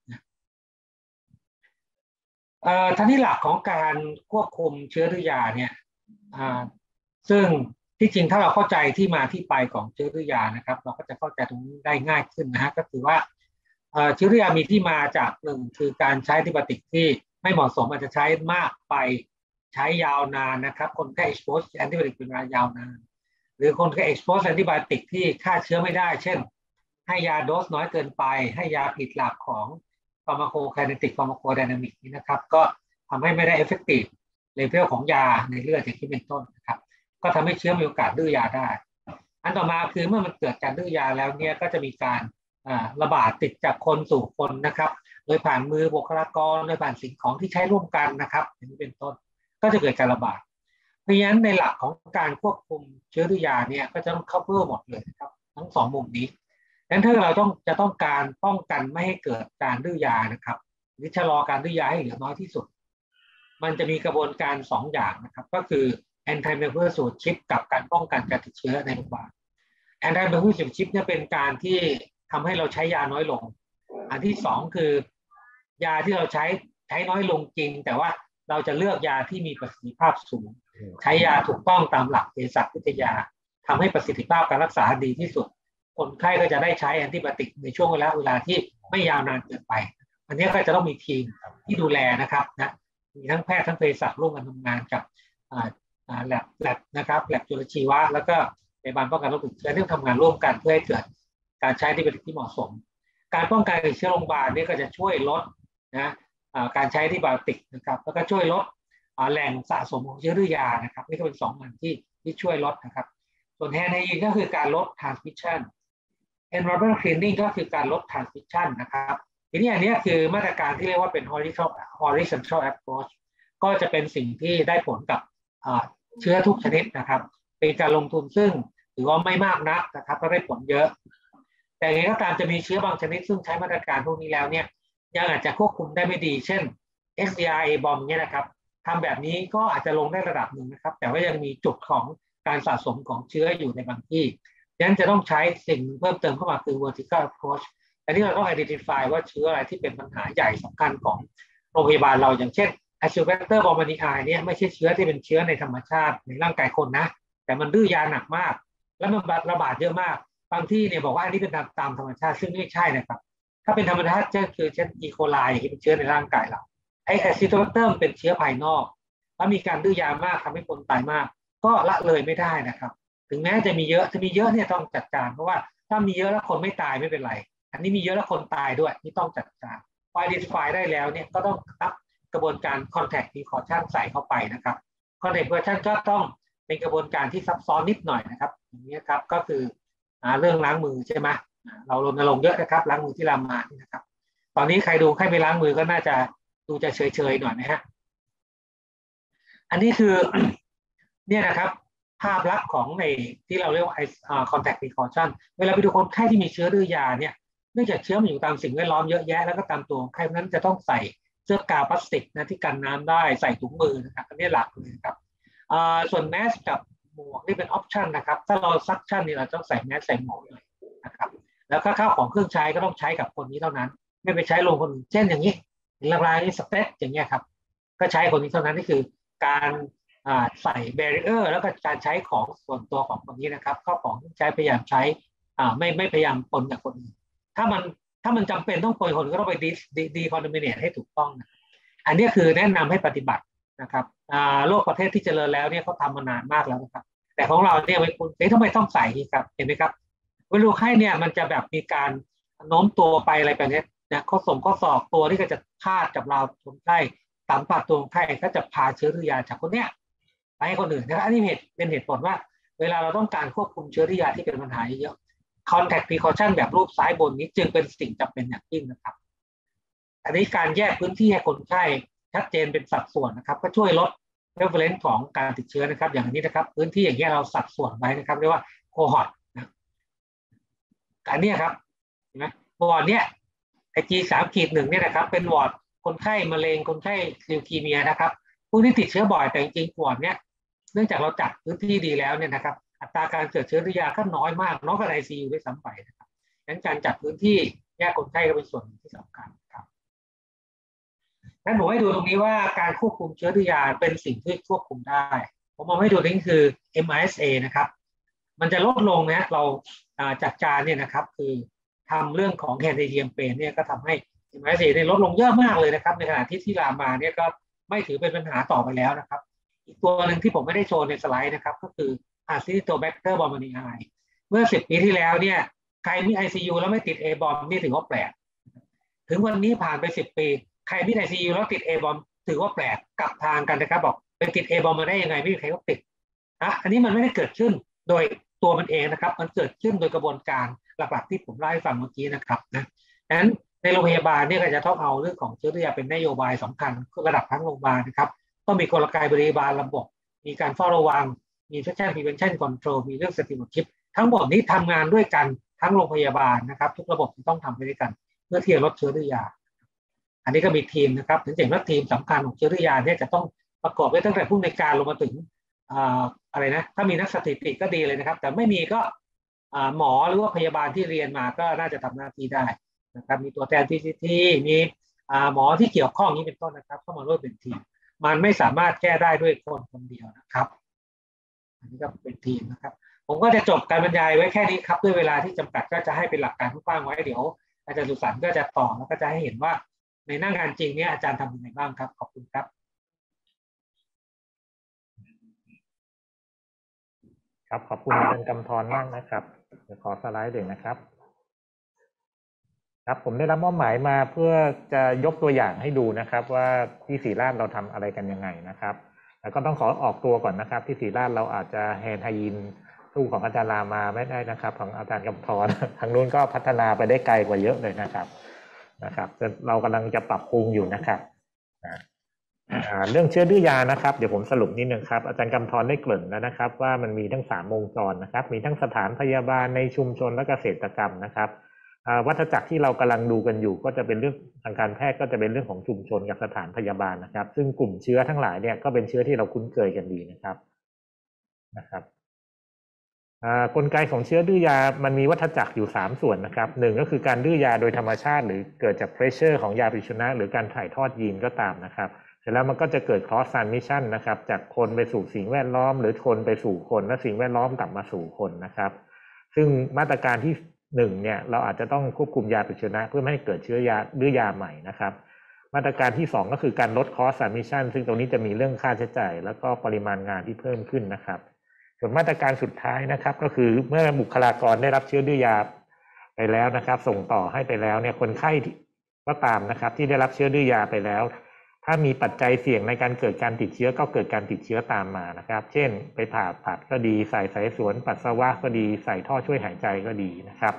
ท่านี้หลักของการควบคุมเชื้อดื้อยาเนี่ยซึ่งที่จริงถ้าเราเข้าใจที่มาที่ไปของเชื้อดื้อยานะครับเราก็จะเข้าใจตรงนี้ได้ง่ายขึ้นนะฮะก็คือว่าเชื้อดื้อยามีที่มาจาก1คือการใช้แอนติไบโอติกที่ไม่เหมาะสมอาจจะใช้มากไปใช้ยาวนานนะครับคนแค่ expose แอนติไบโอติกเป็นเวลายาวนานหรือคนแค่ expose แอนติไบโอติกที่ฆ่าเชื้อไม่ได้เช่นให้ยาโดสน้อยเกินไปให้ยาผิดหลักของpharmacokinetic pharmacodynamic นี้นะครับก็ทำให้ไม่ได้ effective level ของยาในเลือดอย่างที่เป็นต้นนะครับก็ทำให้เชื้อมีโอกาสดื้อยาได้อันต่อมาคือเมื่อมันเกิดการดื้อยาแล้วเนี่ยก็จะมีการระบาดติดจากคนสู่คนนะครับโดยผ่านมือบุคลากรโดยผ่านสิ่งของที่ใช้ร่วมกันนะครับอย่างนี้เป็นต้นก็จะเกิดการระบาดเพราะฉะนั้นในหลักของการควบคุมเชื้อดื้อยาเนี่ยก็จะต้อง cover หมดเลยครับทั้ง2 มุมนี้ดังนั้นถ้าเราจะต้องการป้องกันไม่ให้เกิดการดื้อยานะครับหรือชะลอการดื้อยาให้เหลือน้อยที่สุดมันจะมีกระบวนการ2 อย่างนะครับก็คือ anti-malarial stewardship กับการป้องกันการติดเชื้อในโรงพยาบาล anti-malarial stewardship เนี่ยเป็นการที่ทำให้เราใช้ยาน้อยลงอันที่2คือยาที่เราใช้น้อยลงจริงแต่ว่าเราจะเลือกยาที่มีประสิทธิภาพสูงใช้ยาถูกต้องตามหลักเภสัชวิทยาทำให้ประสิทธิภาพการรักษาดีที่สุดคนไข้ก็จะได้ใช้แอนติไบโอติกในช่วงเวลาที่ไม่ยาวนานเกินไปอันนี้ก็จะต้องมีทีมที่ดูแลนะครับนะมีทั้งแพทย์ทั้งเภสัชร่วมกันทำงานกับแลบนะครับแลบจุลชีวะแล้วก็พยาบาลป้องกันโรคติดเชื้อที่ทำงานร่วมกันเพื่อให้เกิดการใช้แอนติไบโอติกที่เหมาะสมการป้องกันติดเชื้อโรงพยาบาลนี่ก็จะช่วยลดนะการใช้แอนติไบโอติกนะครับแล้วก็ช่วยลดแหล่งสะสมของเชื้อดื้อยานะครับนี่ก็เป็น2 อันที่ช่วยลดนะครับส่วนแฮนด์ไฮยีนก็คือการลด transmission environmental cleaning ก็คือการลด transmission นะครับทีนี้อันนี้คือมาตรการที่เรียกว่าเป็น horizontal approach ก็จะเป็นสิ่งที่ได้ผลกับเชื้อทุกชนิดนะครับเป็นการลงทุนซึ่งถือว่าไม่มากนักนะครับก็ได้ผลเยอะแต่อย่างไรก็ตามจะมีเชื้อบางชนิดซึ่งใช้มาตรการพวกนี้แล้วเนี่ยยังอาจจะควบคุมได้ไม่ดีเช่น XDR A bomb เนี่ยนะครับทำแบบนี้ก็อาจจะลงได้ระดับหนึ่งนะครับแต่ว่ายังมีจุดของการสะสมของเชื้ออยู่ในบางที่ดังนั้นจะต้องใช้สิ่งเพิ่มเติมเข้ามาคือ vertical approach แต่ที่เราต้อง identify ว่าเชื้ออะไรที่เป็นปัญหาใหญ่สำคัญของโรงพยาบาลเราอย่างเช่น Acinetobacter baumannii เนี่ยไม่ใช่เชื้อที่เป็นเชื้อในธรรมชาติในร่างกายคนนะแต่มันดื้อยาหนักมากและมันระบาดเยอะมากบางที่เนี่ยบอกว่าอันนี้เป็นตามธรรมชาติซึ่งไม่ใช่นะครับถ้าเป็นธรรมชาติคือเช่น E. coli ที่เป็นเชื้อในร่างกายเราไอ้ Acinetobacter เป็นเชื้อภายนอกแล้วมีการดื้อยามากทำให้คนตายมากก็ละเลยไม่ได้นะครับถึงแม้จะมีเยอะเนี่ยต้องจัดการเพราะว่าถ้ามีเยอะแล้วคนไม่ตายไม่เป็นไรอันนี้มีเยอะแล้วคนตายด้วยที่ต้องจัดการพอ identify ได้แล้วเนี่ยก็ต้องรับกระบวนการ contact precaution ใส่เข้าไปนะครับ contact precaution ก็ต้องเป็นกระบวนการที่ซับซ้อนนิดหน่อยนะครับอย่างนี้ครับก็คือเรื่องล้างมือใช่ไหมเรารณรงค์เยอะนะครับล้างมือที่รามานี่นะครับตอนนี้ใครดูใครไม่ล้างมือก็น่าจะดูจะเฉยๆหน่อยนะฮะอันนี้คือ เนี่ยนะครับภาพลักษณ์ของในที่เราเรียกว่าcontact precaution เวลาไปดูคนไข้ที่มีเชื้อดื้อยาเนี่ยเนื่องจากเชื้อมันอยู่ตามสิ่งแวดล้อมเยอะแยะแล้วก็ตามตัวคนไข้นั้นจะต้องใส่เสื้อกาวพลาสติกนะที่กันน้ำได้ใส่ถุงมือนะครับอันนี้หลักเลยนะครับส่วนแมสกับหมวกนี่เป็นออปชันนะครับถ้าเราซักชั่นนี่เราต้องใส่แมสใส่หมวกเลยนะครับแล้วก็ข้าวของเครื่องใช้ก็ต้องใช้กับคนนี้เท่านั้นไม่ไปใช้ลงคนอื่นเช่นอย่างนี้ละลายสเปรย์อย่างเงี้ยครับก็ใช้คนนี้เท่านั้นนี่คือการใส่แบรีเออร์แล้วก็การใช้ของส่วนตัวของคนนี้นะครับข้าวของที่ใช้พยายามใช้ไม่พยายามปนกับคนอื่นถ้ามันจำเป็นต้องปนคนก็ต้องไปดีคอนโดมิเนตให้ถูกต้องนะอันนี้คือแนะนำให้ปฏิบัตินะครับโลกประเทศที่เจริญแล้วเนี่ยเขาทำมานานมากแล้วนะครับแต่ของเราเนี่ยไม่คุณทำไมต้องใส่ครับเห็นไหมครับเวลาไข้เนี่ยมันจะแบบมีการโน้มตัวไปอะไรแบบนี้นะข้อศอกตัวที่ก็จะพาดกับเราคนไข้สัมผัสตัวคนไข้ก็จะพาเชื้อรื้อยาจากคนเนี้ยไปให้คนอื่นนะครับอันนี้เป็นเหตุผลว่าเวลาเราต้องการควบคุมเชื้อรื้อยาที่เป็นปัญหาเยอะ contact precaution แบบรูปซ้ายบนนี้จึงเป็นสิ่งจำเป็นอย่างยิ่งนะครับอันนี้การแยกพื้นที่ให้คนไข้ชัดเจนเป็นสัดส่วนนะครับก็ช่วยลด prevalence ของการติดเชื้อนะครับอย่างนี้นะครับพื้นที่อย่างนี้เราสัดส่วนไว้นะครับเรียกว่า cohort นะอันนี้ครับเห็นไหมวอร์ดเนี้ยไอG3.1เนี่ยนะครับเป็นวอร์ดคนไข้มะเร็งคนไข้ลิวคีเมียนะครับผู้ที่ติดเชื้อบ่อยแต่จริงๆวอร์ดเนี้ยเนื่องจากเราจัดพื้นที่ดีแล้วเนี่ยนะครับอัตราการเกิดเชื้อรื้อยาก็น้อยมากน้อยกว่า ICU ด้วยซ้ำไปนะครับงั้นการจัดพื้นที่แยกคนไข้ก็เป็นส่วนที่สำคัญครับงั้นผมให้ดูตรงนี้ว่าการควบคุมเชื้อรื้อยาเป็นสิ่งที่ควบคุมได้ผมเอาให้ดูนี่คือ MRSA นะครับมันจะลดลงนะเราจัดการเนี่ยนะครับคือทำเรื่องของแฮนด์เจียมเปนเนี่ยก็ทำให้ MRSA เนี่ยลดลงเยอะมากเลยนะครับในขณะที่รามาเนี่ยก็ไม่ถือเป็นปัญหาต่อไปแล้วนะครับอีกตัวหนึ่งที่ผมไม่ได้โชว์ในสไลด์นะครับก็คือAcinetobacter baumannii เมื่อ10 ปีที่แล้วเนี่ยใครมี ICU แล้วไม่ติด A-bomb นี่ถือว่าแปลกถึงวันนี้ผ่านไป10 ปีใครมี ICU แล้วติด A-bomb ถือว่าแปลกกลับทางกันนะครับบอกเป็นติด A-bomb มาได้ยังไงไม่มีใครก็ติดอันนี้มันไม่ได้เกิดขึ้นโดยตัวมันเองนะครับมันเกิดขึ้นโดยกระบวนการหลักๆที่ผมเล่าให้ฟังเมื่อกี้นะครับนะดังนั้นในโรงพยาบาลเนี่ยก็จะต้องเอาเรื่องของเชื้อรื้อยาเป็นนโยบายสำคัญระดับทั้งโรงพยาบาลนะครับต้องมีกลไกบริบาลระบบมีการเฝ้าระวังมี infection prevention control มีเรื่อง stewardship ทั้งหมดนี้ทำงานด้วยกันทั้งโรงพยาบาลนะครับทุกระบบต้องทำไปด้วยกันเพื่อที่จะลดเชื้อรื้อยาอันนี้ก็มีทีมนะครับถึงจะเห็นว่าทีมสำคัญของเชื้อรื้อยาเนี่ยจะต้องประกอบด้วยตั้งแต่ผู้ในการลงมาถึงอะไรนะถ้ามีนักสถิติก็ดีเลยนะครับแต่ไม่มีก็หมอหรือว่าพยาบาลที่เรียนมาก็น่าจะทำหน้าที่ได้นะครับมีตัวแทน TCT มีหมอที่เกี่ยวข้องนี้เป็นต้นนะครับเข้ามาร่วมเป็นทีมมันไม่สามารถแก้ได้ด้วยคนเดียวนะครับอันนี้ก็เป็นทีมนะครับผมก็จะจบการบรรยายไว้แค่นี้ครับด้วยเวลาที่จำกัดก็จะให้เป็นหลักการกว้างไว้เดี๋ยวอาจารย์สุสันต์ก็จะต่อแล้วก็จะให้เห็นว่าในหน้างานจริงเนี่ยอาจารย์ทำยังไงบ้างครับขอบคุณครับครับขอบคุณอาจารย์กำธรมากนะครับเดี๋ยวขอสไลด์เดี๋ยวนะครับครับผมได้รับมอบหมายมาเพื่อจะยกตัวอย่างให้ดูนะครับว่าที่ศรีราชเราทำอะไรกันยังไงนะครับแล้วก็ต้องขอออกตัวก่อนนะครับที่ศรีราชเราอาจจะแฮนด์ไฮยินสู้ของอาจารย์รามาไม่ได้นะครับของอาจารย์กำธรทางนู้นก็พัฒนาไปได้ไกลกว่าเยอะเลยนะครับเรากำลังจะปรับปรุงอยู่นะครับเรื่องเชื้อดื้อยานะครับเดี๋ยวผมสรุปนิดนึงครับอาจารย์กำธรได้เกริ่นแล้วนะครับว่ามันมีทั้ง3 วงจรนะครับมีทั้งสถานพยาบาลในชุมชนและเกษตรกรรมนะครับวัฏจักรที่เรากำลังดูกันอยู่ก็จะเป็นเรื่องทางการแพทย์ก็จะเป็นเรื่องของชุมชนกับสถานพยาบาลนะครับซึ่งกลุ่มเชื้อทั้งหลายเนี่ยก็เป็นเชื้อที่เราคุ้นเคยกันดีนะครับกลไกของเชื้อดื้อยามันมีวัฏจักรอยู่3 ส่วนนะครับ1ก็คือการดื้อยาโดยธรรมชาติหรือเกิดจากเพรสเชอร์ของยาปฏิชีวนะหรือการถ่ายทอดยีนก็ตามนะครับเสร็จแล้วมันก็จะเกิด cross transmission นะครับจากคนไปสู่สิ่งแวดล้อมหรือคนไปสู่คนและสิ่งแวดล้อมกลับมาสู่คนนะครับซึ่งมาตรการที่1เนี่ยเราอาจจะต้องควบคุมยาปฏิชีวนะเพื่อไม่ให้เกิดเชื้อยาดื้อยาใหม่นะครับมาตรการที่2ก็คือการลด cross transmission ซึ่งตรงนี้จะมีเรื่องค่าใช้จ่ายแล้วก็ปริมาณงานที่เพิ่มขึ้นนะครับส่วนมาตรการสุดท้ายนะครับก็คือเมื่อบุคลากรได้รับเชื้อดื้อยาไปแล้วนะครับส่งต่อให้ไปแล้วเนี่ยคนไข้ก็ตามนะครับที่ได้รับเชื้อดื้อยาไปแล้วถ้ามีปัจจัยเสี่ยงในการเกิดการติดเชื้อก็เกิดการติดเชื้อตามมานะครับเช่นไปผ่าตัดก็ดีใส่สายสวนปัสสาวะก็ดีใส่ท่อช่วยหายใจก็ดีนะครับเพราะ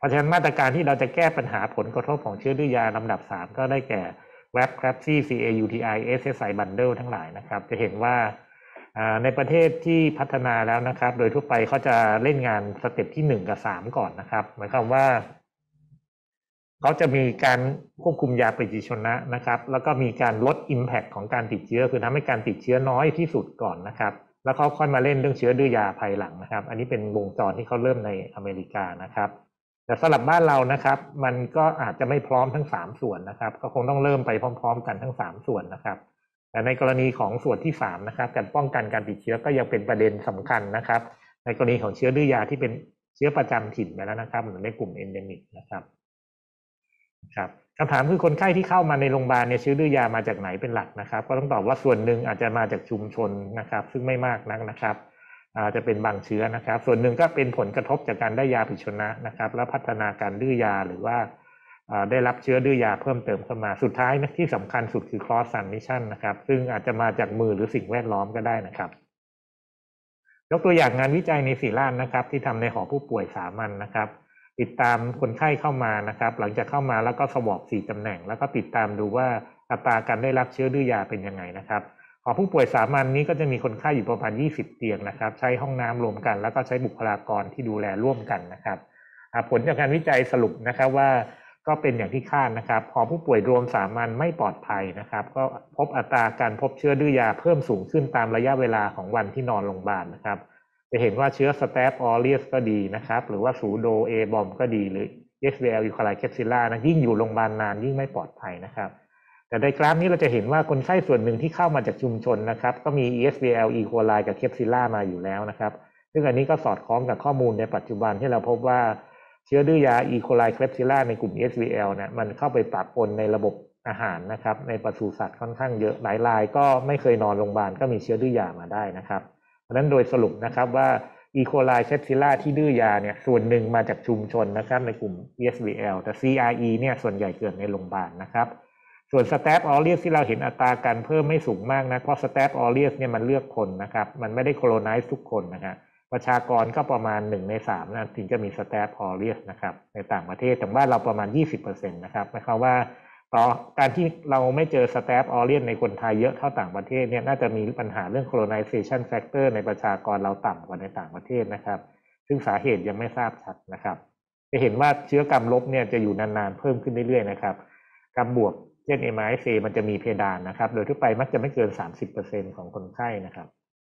ราะฉะนั้นมาตรการที่เราจะแก้ปัญหาผลกระทบของเชื้อดื้อยาลำดับ3ก็ได้แก่ WAP CLABSI CAUTI SSI Bundle ทั้งหลายนะครับจะเห็นว่าในประเทศที่พัฒนาแล้วนะครับโดยทั่วไปเขาจะเล่นงานสเต็ปที่1กับ3ก่อนนะครับหมายความว่าเขาจะมีการควบคุมยาปฏิชีวนะนะครับแล้วก็มีการลด impact ของการติดเชื้อคือทำให้การติดเชื้อน้อยที่สุดก่อนนะครับแล้วเขาค่อยมาเล่นเรื่องเชื้อดื้อยาภายหลังนะครับอันนี้เป็นวงจรที่เขาเริ่มในอเมริกานะครับแต่สำหรับบ้านเรานะครับมันก็อาจจะไม่พร้อมทั้ง3ส่วนนะครับก็คงต้องเริ่มไปพร้อมๆกันทั้ง3ส่วนนะครับแต่ในกรณีของส่วนที่3นะครับการป้องกันการติดเชื้อก็ยังเป็นประเด็นสำคัญนะครับในกรณีของเชื้อดื้อยาที่เป็นเชื้อประจำถิ่นไปแล้วนะครับเหมือนในกลุ่ม endemic นะครับคำถามคือคนไข้ที่เข้ามาในโรงพยาบาลเนี่ยเชื้อดื้อยามาจากไหนเป็นหลักนะครับก็ต้องตอบว่าส่วนหนึ่งอาจจะมาจากชุมชนนะครับซึ่งไม่มากนักนะครับจะเป็นบางเชื้อนะครับส่วนหนึ่งก็เป็นผลกระทบจากการได้ยาปฏิชีวนะนะครับแล้วพัฒนาการดื้อยาหรือว่าได้รับเชื้อดื้อยาเพิ่มเติมเข้ามาสุดท้ายนะที่สำคัญสุดคือ cross transmission นะครับซึ่งอาจจะมาจากมือหรือสิ่งแวดล้อมก็ได้นะครับยกตัวอย่างงานวิจัยในศิริราชนะครับที่ทำในหอผู้ป่วยสามัญนะครับติดตามคนไข้เข้ามานะครับหลังจากเข้ามาแล้วก็สวอป4ตำแหน่งแล้วก็ติดตามดูว่าอัตราการได้รับเชื้อดื้อยาเป็นยังไงนะครับหอผู้ป่วยสามัญนี้ก็จะมีคนไข้อยู่ประมาณ20เตียงนะครับใช้ห้องน้ำรวมกันแล้วก็ใช้บุคลากรที่ดูแลร่วมกันนะครับผลจากการวิจัยสรุปนะครับว่าก็เป็นอย่างที่คาดนะครับหอผู้ป่วยรวมสามัญไม่ปลอดภัยนะครับก็พบอัตราการพบเชื้อดื้อยาเพิ่มสูงขึ้นตามระยะเวลาของวันที่นอนโรงพยาบาลนะครับจะเห็นว่าเชื้อ Staph aureus ก็ดีนะครับหรือว่าซูโดเอบอมก็ดีหรือ ESBL E. coli Klebsiella นะยิ่งอยู่โรงพยาบาลนานยิ่งไม่ปลอดภัยนะครับแต่ในกราฟนี้เราจะเห็นว่าคนไข้ส่วนหนึ่งที่เข้ามาจากชุมชนนะครับก็มี ESBL E. coli กับ Klebsiella มาอยู่แล้วนะครับซึ่งอันนี้ก็สอดคล้องกับข้อมูลในปัจจุบันที่เราพบว่าเชื้อดื้อยา E. coli Klebsiella ในกลุ่ม ESBL เนี่ยมันเข้าไปปะปนในระบบอาหารนะครับในปศุสัตว์ค่อนข้างเยอะหลายรายก็ไม่เคยนอนโรงพยาบาลก็มีเชื้อดื้อยามาได้นะครับเพราะฉะนั้นโดยสรุปนะครับว่าE. coli Klebsiella ที่ดื้อยาเนี่ยส่วนหนึ่งมาจากชุมชนนะครับในกลุ่ม ESBL แต่ CRE เนี่ยส่วนใหญ่เกิดในโรงพยาบาลนะครับส่วน Staph aureus ที่เราเห็นอัตราการเพิ่มไม่สูงมากนะเพราะ Staph aureus เนี่ยมันเลือกคนนะครับมันไม่ได้ colonize ทุกคนนะครับประชากรก็ประมาณ1 ใน 3นะถึงจะมี Staph aureus นะครับในต่างประเทศแต่บ้านเราประมาณ 20% นะครับหมายความว่าต่อการที่เราไม่เจอ Staph aureus ในคนไทยเยอะเท่าต่างประเทศเนี่ยน่าจะมีปัญหาเรื่อง colonization factor ในประชากรเราต่ำกว่าในต่างประเทศนะครับซึ่งสาเหตุยังไม่ทราบชัดนะครับจะเห็นว่าเชื้อกรรมลบเนี่ยจะอยู่นานๆเพิ่มขึ้นเรื่อยๆนะครับกรรมบวกเช่น MRSA มันจะมีเพดานนะครับโดยทั่วไปมักจะไม่เกิน 30% ของคนไข้นะครับ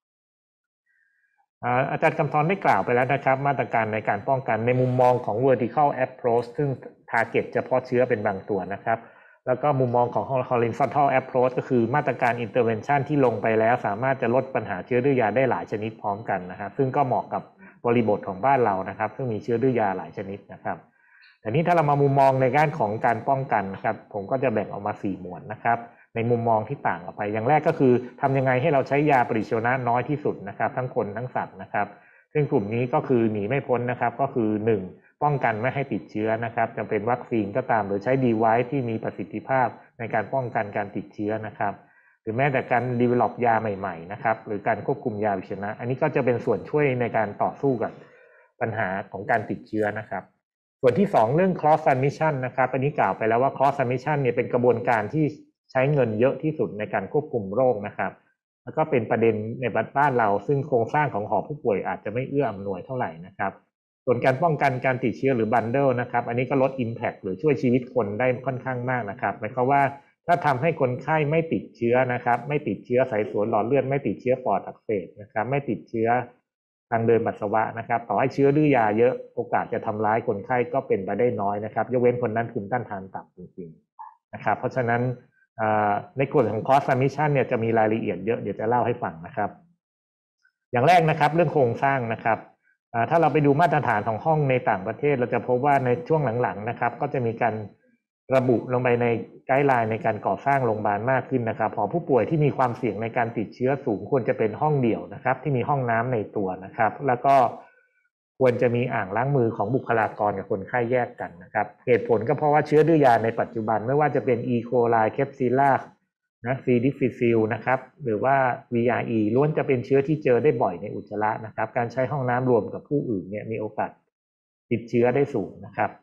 อาจารย์กำธรได้กล่าวไปแล้วนะครับมาตรการในการป้องกันในมุมมองของ vertical approach ซึ่ง target เฉพาะเชื้อเป็นบางตัวนะครับแล้วก็มุมมองของ horizontal approach ก็คือมาตรการ intervention ที่ลงไปแล้วสามารถจะลดปัญหาเชื้อดื้อยาได้หลายชนิดพร้อมกันนะครับซึ่งก็เหมาะกับบริบทของบ้านเรานะครับซึ่งมีเชื้อดื้อยาหลายชนิดนะครับแต่นี้ถ้าเรามามุมมองในด้านของการป้องกันนะครับผมก็จะแบ่งออกมา4หมวดนะครับในมุมมองที่ต่างออกไปอย่างแรกก็คือทำยังไงให้เราใช้ยาปฏิชีวนะน้อยที่สุดนะครับทั้งคนทั้งสัตว์นะครับซึ่งกลุ่มนี้ก็คือหนีไม่พ้นนะครับก็คือ1ป้องกันไม่ให้ติดเชื้อนะครับจะเป็นวัคซีนก็ตามหรือใช้ device ที่มีประสิทธิภาพในการป้องกันการติดเชื้อนะครับหรือแม้แต่การ develop ยาใหม่ๆนะครับหรือการควบคุมยาปฏิชีวนะอันนี้ก็จะเป็นส่วนช่วยในการต่อสู้กับปัญหาของการติดเชื้อนะครับส่วนที่2เรื่อง cross transmission นะครับอันนี้กล่าวไปแล้วว่า cross transmission เนี่ยเป็นกระบวนการที่ใช้เงินเยอะที่สุดในการควบคุมโรคนะครับแล้วก็เป็นประเด็นในบ้านเราซึ่งโครงสร้างของหอผู้ป่วยอาจจะไม่เอื้ออำนวยเท่าไหร่นะครับส่วนการป้องกันการติดเชื้อหรือ bundle นะครับอันนี้ก็ลด impact หรือช่วยชีวิตคนได้ค่อนข้างมากนะครับหมายความว่าถ้าทำให้คนไข้ไม่ติดเชื้อนะครับไม่ติดเชื้อสายสวนหลอดเลือดไม่ติดเชื้อปอดอักเสบนะครับไม่ติดเชื้อทางเดินปัสสาวะนะครับต่อให้เชื้อดื้อยาเยอะโอกาสจะทำร้ายคนไข้ก็เป็นไปได้น้อยนะครับยกเว้นคนนั้นภูมิต้านทานต่ำจริงๆนะครับเพราะฉะนั้นในกลุ่มของ cross transmission เนี่ยจะมีรายละเอียดเยอะเดี๋ยวจะเล่าให้ฟังนะครับอย่างแรกนะครับเรื่องโครงสร้างนะครับถ้าเราไปดูมาตรฐานของห้องในต่างประเทศเราจะพบว่าในช่วงหลังๆนะครับก็จะมีการระบุลงไปในไกด์ไลน์ในการก่อสร้างโรงพยาบาลมากขึ้นนะครับหอผู้ป่วยที่มีความเสี่ยงในการติดเชื้อสูงควรจะเป็นห้องเดี่ยวนะครับที่มีห้องน้ำในตัวนะครับแล้วก็ควรจะมีอ่างล้างมือของบุคลากรกับคนไข้แยกกันนะครับเหตุผลก็เพราะว่าเชื้อดื้อยาในปัจจุบันไม่ว่าจะเป็น E. coli Klebsiella นะ C. difficile นะครับหรือว่า VRE ล้วนจะเป็นเชื้อที่เจอได้บ่อยในอุจจาระนะครับการใช้ห้องน้ำรวมกับผู้อื่นเนี่ยมีโอกาสติดเชื้อได้สูงนะครับ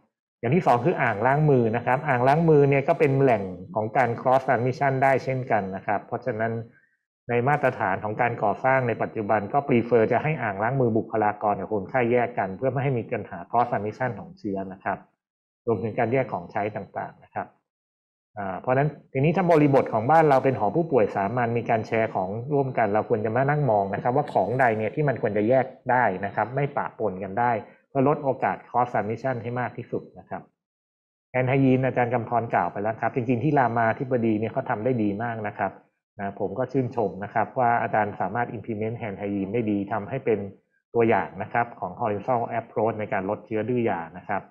อย่างที่สองคืออ่างล้างมือนะครับอ่างล้างมือเนี่ยก็เป็นแหล่งของการ cross transmission ได้เช่นกันนะครับเพราะฉะนั้นในมาตรฐานของการก่อสร้างในปัจจุบันก็ prefer จะให้อ่างล้างมือบุคลากรกับคนไข้แยกกันเพื่อไม่ให้มีปัญหา cross transmission ของเชื้อนะครับรวมถึงการแยกของใช้ต่างๆนะครับเพราะฉะนั้นทีนี้ถ้าบริบทของบ้านเราเป็นหอผู้ป่วยสามัญมีการแชร์ของร่วมกันเราควรจะมานั่งมองนะครับว่าของใดเนี่ยที่มันควรจะแยกได้นะครับไม่ปะปนกันได้เพื่อลดโอกาส cross transmission ให้มากที่สุดนะครับแอนไฮยีนอาจารย์กำธรกล่าวไปแล้วครับจริงๆที่รามาธิบดีเนี่ยเขาทำได้ดีมากนะครับผมก็ชื่นชมนะครับว่าอาจารย์สามารถ implement hand hygiene ได้ดีทำให้เป็นตัวอย่างนะครับของ horizontal approach ในการลดเชื้อดื้อยานะครับ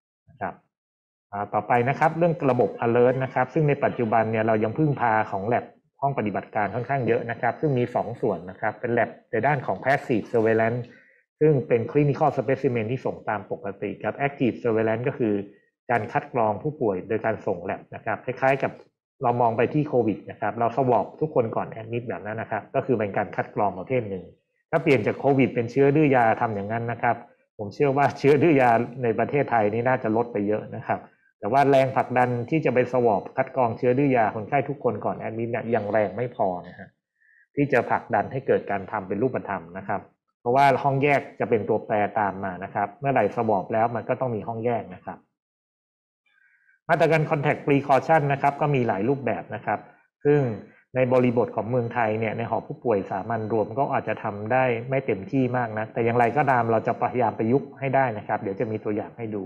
ต่อไปนะครับเรื่องระบบ alert นะครับซึ่งในปัจจุบันเนี่ยเรายังพึ่งพาของ lab ห้องปฏิบัติการค่อนข้างเยอะนะครับซึ่งมี2ส่วนนะครับเป็น lab ในด้านของ passive surveillance ซึ่งเป็น clinical specimen ที่ส่งตามปกติกับ active surveillance ก็คือการคัดกรองผู้ป่วยโดยการส่ง lab นะครับคล้ายๆกับเรามองไปที่โควิดนะครับเราสวอปทุกคนก่อนแอดมิดแบบนั้นนะครับก็คือเป็นการคัดกรองประเภทหนึ่งถ้าเปลี่ยนจากโควิดเป็นเชื้อดื้อยาทำอย่างนั้นนะครับผมเชื่อว่าเชื้อดื้อยาในประเทศไทยนี่น่าจะลดไปเยอะนะครับแต่ว่าแรงผลักดันที่จะไปสวอปคัดกรองเชื้อดื้อยาคนไข้ทุกคนก่อนแอดมิดเนี่ยยังแรงไม่พอนะฮะที่จะผลักดันให้เกิดการทำเป็นรูปธรรมนะครับเพราะว่าห้องแยกจะเป็นตัวแปรตามมานะครับเมื่อไหร่สวอปแล้วมันก็ต้องมีห้องแยกนะครับมาตรการ contact precaution นะครับก็มีหลายรูปแบบนะครับซึ่งในบริบทของเมืองไทยเนี่ยในหอผู้ป่วยสามัญรวมก็อาจจะทำได้ไม่เต็มที่มากนะแต่อย่างไรก็ตามเราจะพยายามประยุกต์ให้ได้นะครับเดี๋ยวจะมีตัวอย่างให้ดู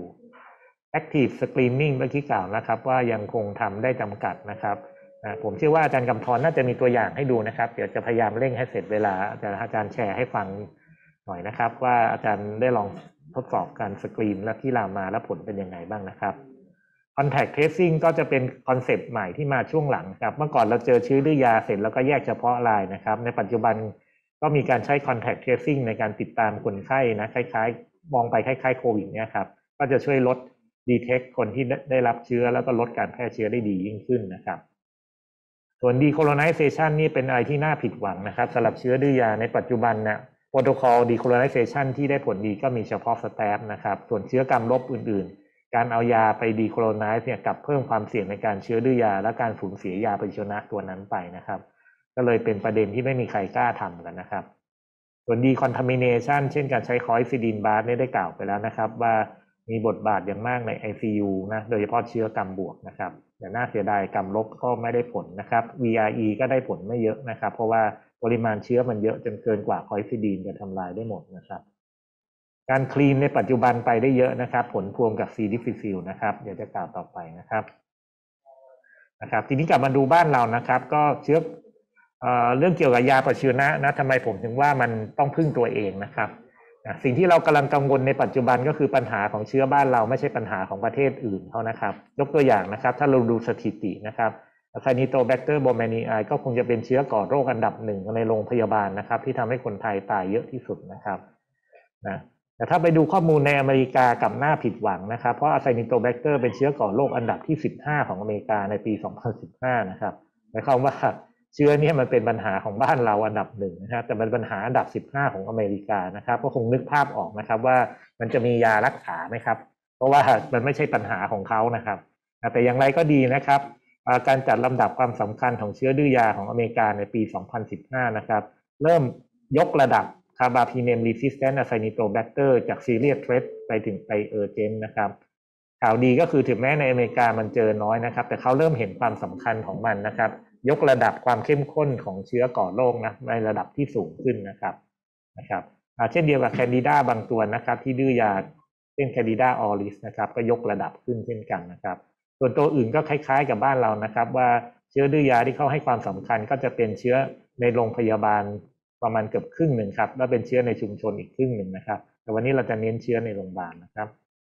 active screening เมื่อกี้กล่าวนะครับว่ายังคงทำได้จำกัดนะครับผมเชื่อว่าอาจารย์กำธรน่าจะมีตัวอย่างให้ดูนะครับเดี๋ยวจะพยายามเร่งให้เสร็จเวลาอาจารย์แชร์ให้ฟังหน่อยนะครับว่าอาจารย์ได้ลองทดสอบการสกรีนและที่รามาและผลเป็นยังไงบ้างนะครับcontact tracing ก็จะเป็นคอนเซปต์ใหม่ที่มาช่วงหลังครับเมื่อก่อนเราเจอเชื้อดื้อยาเสร็จแล้วก็แยกเฉพาะรายนะครับในปัจจุบันก็มีการใช้ contact tracing ในการติดตามคนไข้นะคล้ายๆมองไปคล้ายๆโควิดเนี่ยครับก็จะช่วยลด detect คนที่ได้รับเชื้อแล้วก็ลดการแพร่เชื้อได้ดียิ่งขึ้นนะครับส่วน decolonization นี่เป็นอะไรที่น่าผิดหวังนะครับสำหรับเชื้อดื้อยาในปัจจุบันนะโปรโตคอล decolonization ที่ได้ผลดีก็มีเฉพาะ staff นะครับส่วนเชื้อกรรมลบอื่นๆการเอายาไปดีโคโลไนซ์เนี่ยกับเพิ่มความเสี่ยงในการเชื้อดื้อยาและการสูญเสียยาปฏิชีวนะตัวนั้นไปนะครับก็เลยเป็นประเด็นที่ไม่มีใครกล้าทำกันนะครับส่วน decontamination เช่นการใช้คอยซิดีนบาร์ได้กล่าวไปแล้วนะครับว่ามีบทบาทอย่างมากใน ICU นะโดยเฉพาะเชื้อกรรมบวกนะครับแต่น่าเสียดายกรรมลบก็ไม่ได้ผลนะครับ VRE ก็ได้ผลไม่เยอะนะครับเพราะว่าปริมาณเชื้อมันเยอะจนเกินกว่าคอยซิดีนจะทำลายได้หมดนะครับการคลีนในปัจจุบันไปได้เยอะนะครับผลพวงกับ C. difficile นะครับเดี๋ยวจะกล่าวต่อไปนะครับทีนี้กลับมาดูบ้านเรานะครับก็เรื่องเกี่ยวกับยาปฏิชีวนะนะทำไมผมถึงว่ามันต้องพึ่งตัวเองนะครับสิ่งที่เรากำลังกังวลในปัจจุบันก็คือปัญหาของเชื้อบ้านเราไม่ใช่ปัญหาของประเทศอื่นเขานะครับยกตัวอย่างนะครับถ้าเราดูสถิตินะครับAcinetobacter baumannii ก็คงจะเป็นเชื้อก่อโรคอันดับหนึ่งในโรงพยาบาลนะครับที่ทำให้คนไทยตายเยอะที่สุดนะครับแต่ถ้าไปดูข้อมูลในอเมริกากับหน้าผิดหวังนะครับเพราะ Acinetobacter เป็นเชื้อก่อโรคอันดับที่15ของอเมริกาในปี 2015นะครับหมายความว่าเชื้อนี้มันเป็นปัญหาของบ้านเราอันดับหนึ่งนะครับแต่มันปัญหาอันดับ15ของอเมริกานะครับก็คงนึกภาพออกนะครับว่ามันจะมียารักษาไหมครับเพราะว่ามันไม่ใช่ปัญหาของเขานะครับแต่อย่างไรก็ดีนะครับการจัดลำดับความสำคัญของเชื้อดื้อยาของอเมริกาในปี 2015นะครับเริ่มยกระดับCarbapenem resistant Acinetobacter จาก Serious Threat ไปถึง Urgent นะครับข่าวดีก็คือถึงแม้ในอเมริกามันเจอน้อยนะครับแต่เขาเริ่มเห็นความสำคัญของมันนะครับยกระดับความเข้มข้นของเชื้อก่อโรคนะในระดับที่สูงขึ้นนะครับเช่นเดียวกับ Candida บางตัวนะครับที่ดื้อยาเช่น Candida auris นะครับก็ยกระดับขึ้นเช่นกันนะครับส่วนตัวอื่นก็คล้ายๆกับบ้านเรานะครับว่าเชื้อดื้อยาที่เขาให้ความสำคัญก็จะเป็นเชื้อในโรงพยาบาลประมาณเกือบครึ่งหนึ่งครับแล้วเป็นเชื้อในชุมชนอีกครึ่งหนึ่งนะครับแต่วันนี้เราจะเน้นเชื้อในโรงพยาบาลนะครับ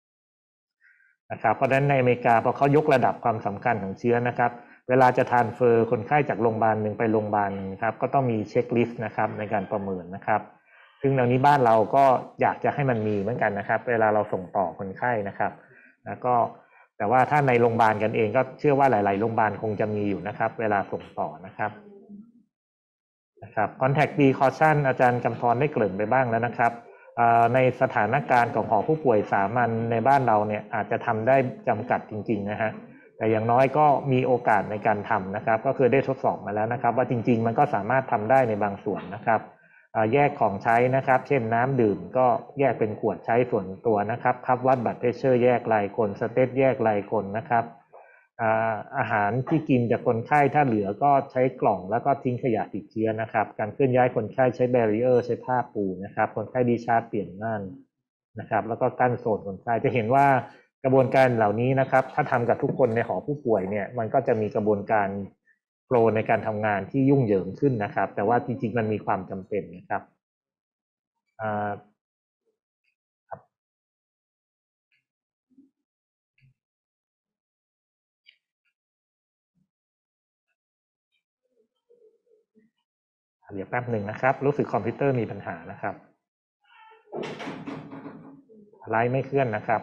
เพราะฉะนั้นในอเมริกาพอเขายกระดับความสำคัญของเชื้อนะครับเวลาจะทรานสเฟอร์คนไข้จากโรงพยาบาลหนึ่งไปโรงพยาบาลนึงครับก็ต้องมีเช็คลิสต์นะครับในการประเมินนะครับซึ่งตรงนี้บ้านเราก็อยากจะให้มันมีเหมือนกันนะครับเวลาเราส่งต่อคนไข้นะครับแล้วก็แต่ว่าถ้าในโรงพยาบาลกันเองก็เชื่อว่าหลายๆโรงพยาบาลคงจะมีอยู่นะครับเวลาส่งต่อนะครับcontact precaution อาจารย์กำธรได้เกริ่นไปบ้างแล้วนะครับในสถานการณ์ของหอผู้ป่วยสามัญในบ้านเราเนี่ยอาจจะทำได้จำกัดจริงๆนะฮะแต่อย่างน้อยก็มีโอกาสในการทำนะครับก็คือได้ทดสอบมาแล้วนะครับว่าจริงๆมันก็สามารถทำได้ในบางส่วนนะครับแยกของใช้นะครับเช่นน้ำดื่มก็แยกเป็นขวดใช้ส่วนตัวนะครับคัพวัดบัตรเพชเชอร์แยกรายคนสเต็ปแยกรายคนนะครับอาหารที่กินจากคนไข้ถ้าเหลือก็ใช้กล่องแล้วก็ทิ้งขยะติดเชื้อนะครับการเคลื่อนย้ายคนไข้ใช้แบรีเออร์ใช้ผ้าปูนะครับคนไข้ดิชาร์จเปลี่ยนม่านนะครับแล้วก็กั้นโซนคนไข้จะเห็นว่ากระบวนการเหล่านี้นะครับถ้าทำกับทุกคนในหอผู้ป่วยเนี่ยมันก็จะมีกระบวนการโฟลว์ในการทำงานที่ยุ่งเหยิงขึ้นนะครับแต่ว่าจริงๆมันมีความจำเป็นนะครับเดี๋ยวแป๊บหนึ่งนะครับรู้สึกคอมพิวเตอร์มีปัญหานะครับไลฟ์ไม่เคลื่อนนะครับ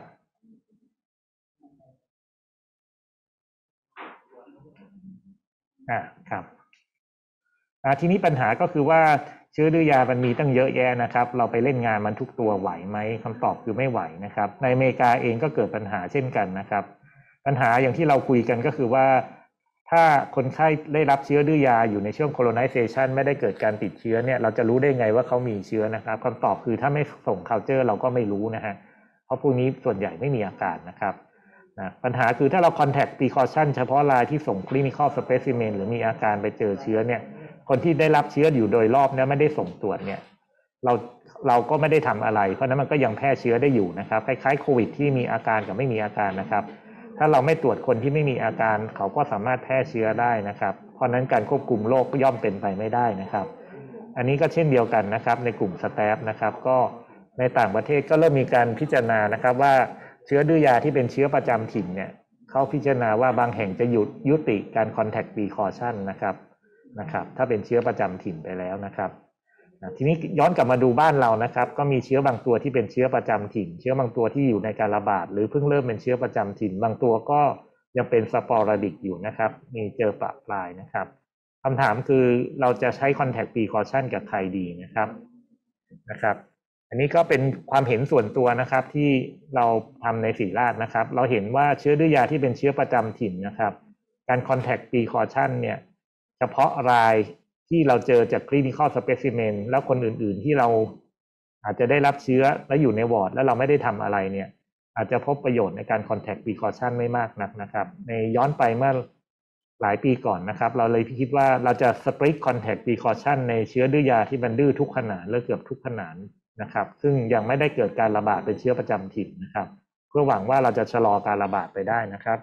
ครับทีนี้ปัญหาก็คือว่าเชื้อดื้อยามันมีตั้งเยอะแยะนะครับเราไปเล่นงานมันทุกตัวไหวไหมคำตอบคือไม่ไหวนะครับในอเมริกาเองก็เกิดปัญหาเช่นกันนะครับปัญหาอย่างที่เราคุยกันก็คือว่าถ้าคนไข้ได้รับเชื้อดื้อยาอยู่ในช่วง colonization ไม่ได้เกิดการติดเชื้อเนี่ยเราจะรู้ได้ไงว่าเขามีเชื้อนะครับคำตอบคือถ้าไม่ส่ง culture เราก็ไม่รู้นะฮะเพราะพวกนี้ส่วนใหญ่ไม่มีอาการนะครับปัญหาคือถ้าเรา contact precaution เฉพาะรายที่ส่ง clinical specimen หรือมีอาการไปเจอเชื้อเนี่ยคนที่ได้รับเชื้ออยู่โดยรอบเนี่ยไม่ได้ส่งตรวจเนี่ยเราก็ไม่ได้ทำอะไรเพราะนั้นมันก็ยังแพร่เชื้อได้อยู่นะครับคล้ายๆโควิดที่มีอาการกับไม่มีอาการนะครับถ้าเราไม่ตรวจคนที่ไม่มีอาการเขาก็สามารถแพร่เชื้อได้นะครับเพราะนั้นการควบคุมโรคก็ย่อมเป็นไปไม่ได้นะครับอันนี้ก็เช่นเดียวกันนะครับในกลุ่มสแตฟนะครับก็ในต่างประเทศก็เริ่มมีการพิจารณานะครับว่าเชื้อดื้อยาที่เป็นเชื้อประจำถิ่นเนี่ยเขาพิจารณาว่าบางแห่งจะยุติการ contact precaution นะครับถ้าเป็นเชื้อประจำถิ่นไปแล้วนะครับทีนี้ย้อนกลับมาดูบ้านเรานะครับก็มีเชื้อบางตัวที่เป็นเชื้อประจำถิ่นเชื้อบางตัวที่อยู่ในการระบาดหรือเพิ่งเริ่มเป็นเชื้อประจำถิ่นบางตัวก็ยังเป็นสปอราดิกอยู่นะครับมีเจอปะปลายนะครับคำถามคือเราจะใช้ contact precaution กับใครดีนะครับอันนี้ก็เป็นความเห็นส่วนตัวนะครับที่เราทำในศิริราชนะครับเราเห็นว่าเชื้อดื้อยาที่เป็นเชื้อประจำถิ่นนะครับการ contact precaution เนี่ยเฉพาะรายที่เราเจอจาก clinical specimen แล้วคนอื่นๆที่เราอาจจะได้รับเชื้อและอยู่ในวอร์ดแล้วเราไม่ได้ทำอะไรเนี่ยอาจจะพบประโยชน์ในการ contact precaution ไม่มากนักนะครับในย้อนไปเมื่อหลายปีก่อนนะครับเราเลยคิดว่าเราจะ strict contact precaution ในเชื้อดื้อยาที่มันดื้อทุกขนานและเกือบทุกขนานนะครับซึ่งยังไม่ได้เกิดการระบาดเป็นเชื้อประจำถิ่นนะครับเพื่อหวังว่าเราจะชะลอการระบาดไปได้นะครับ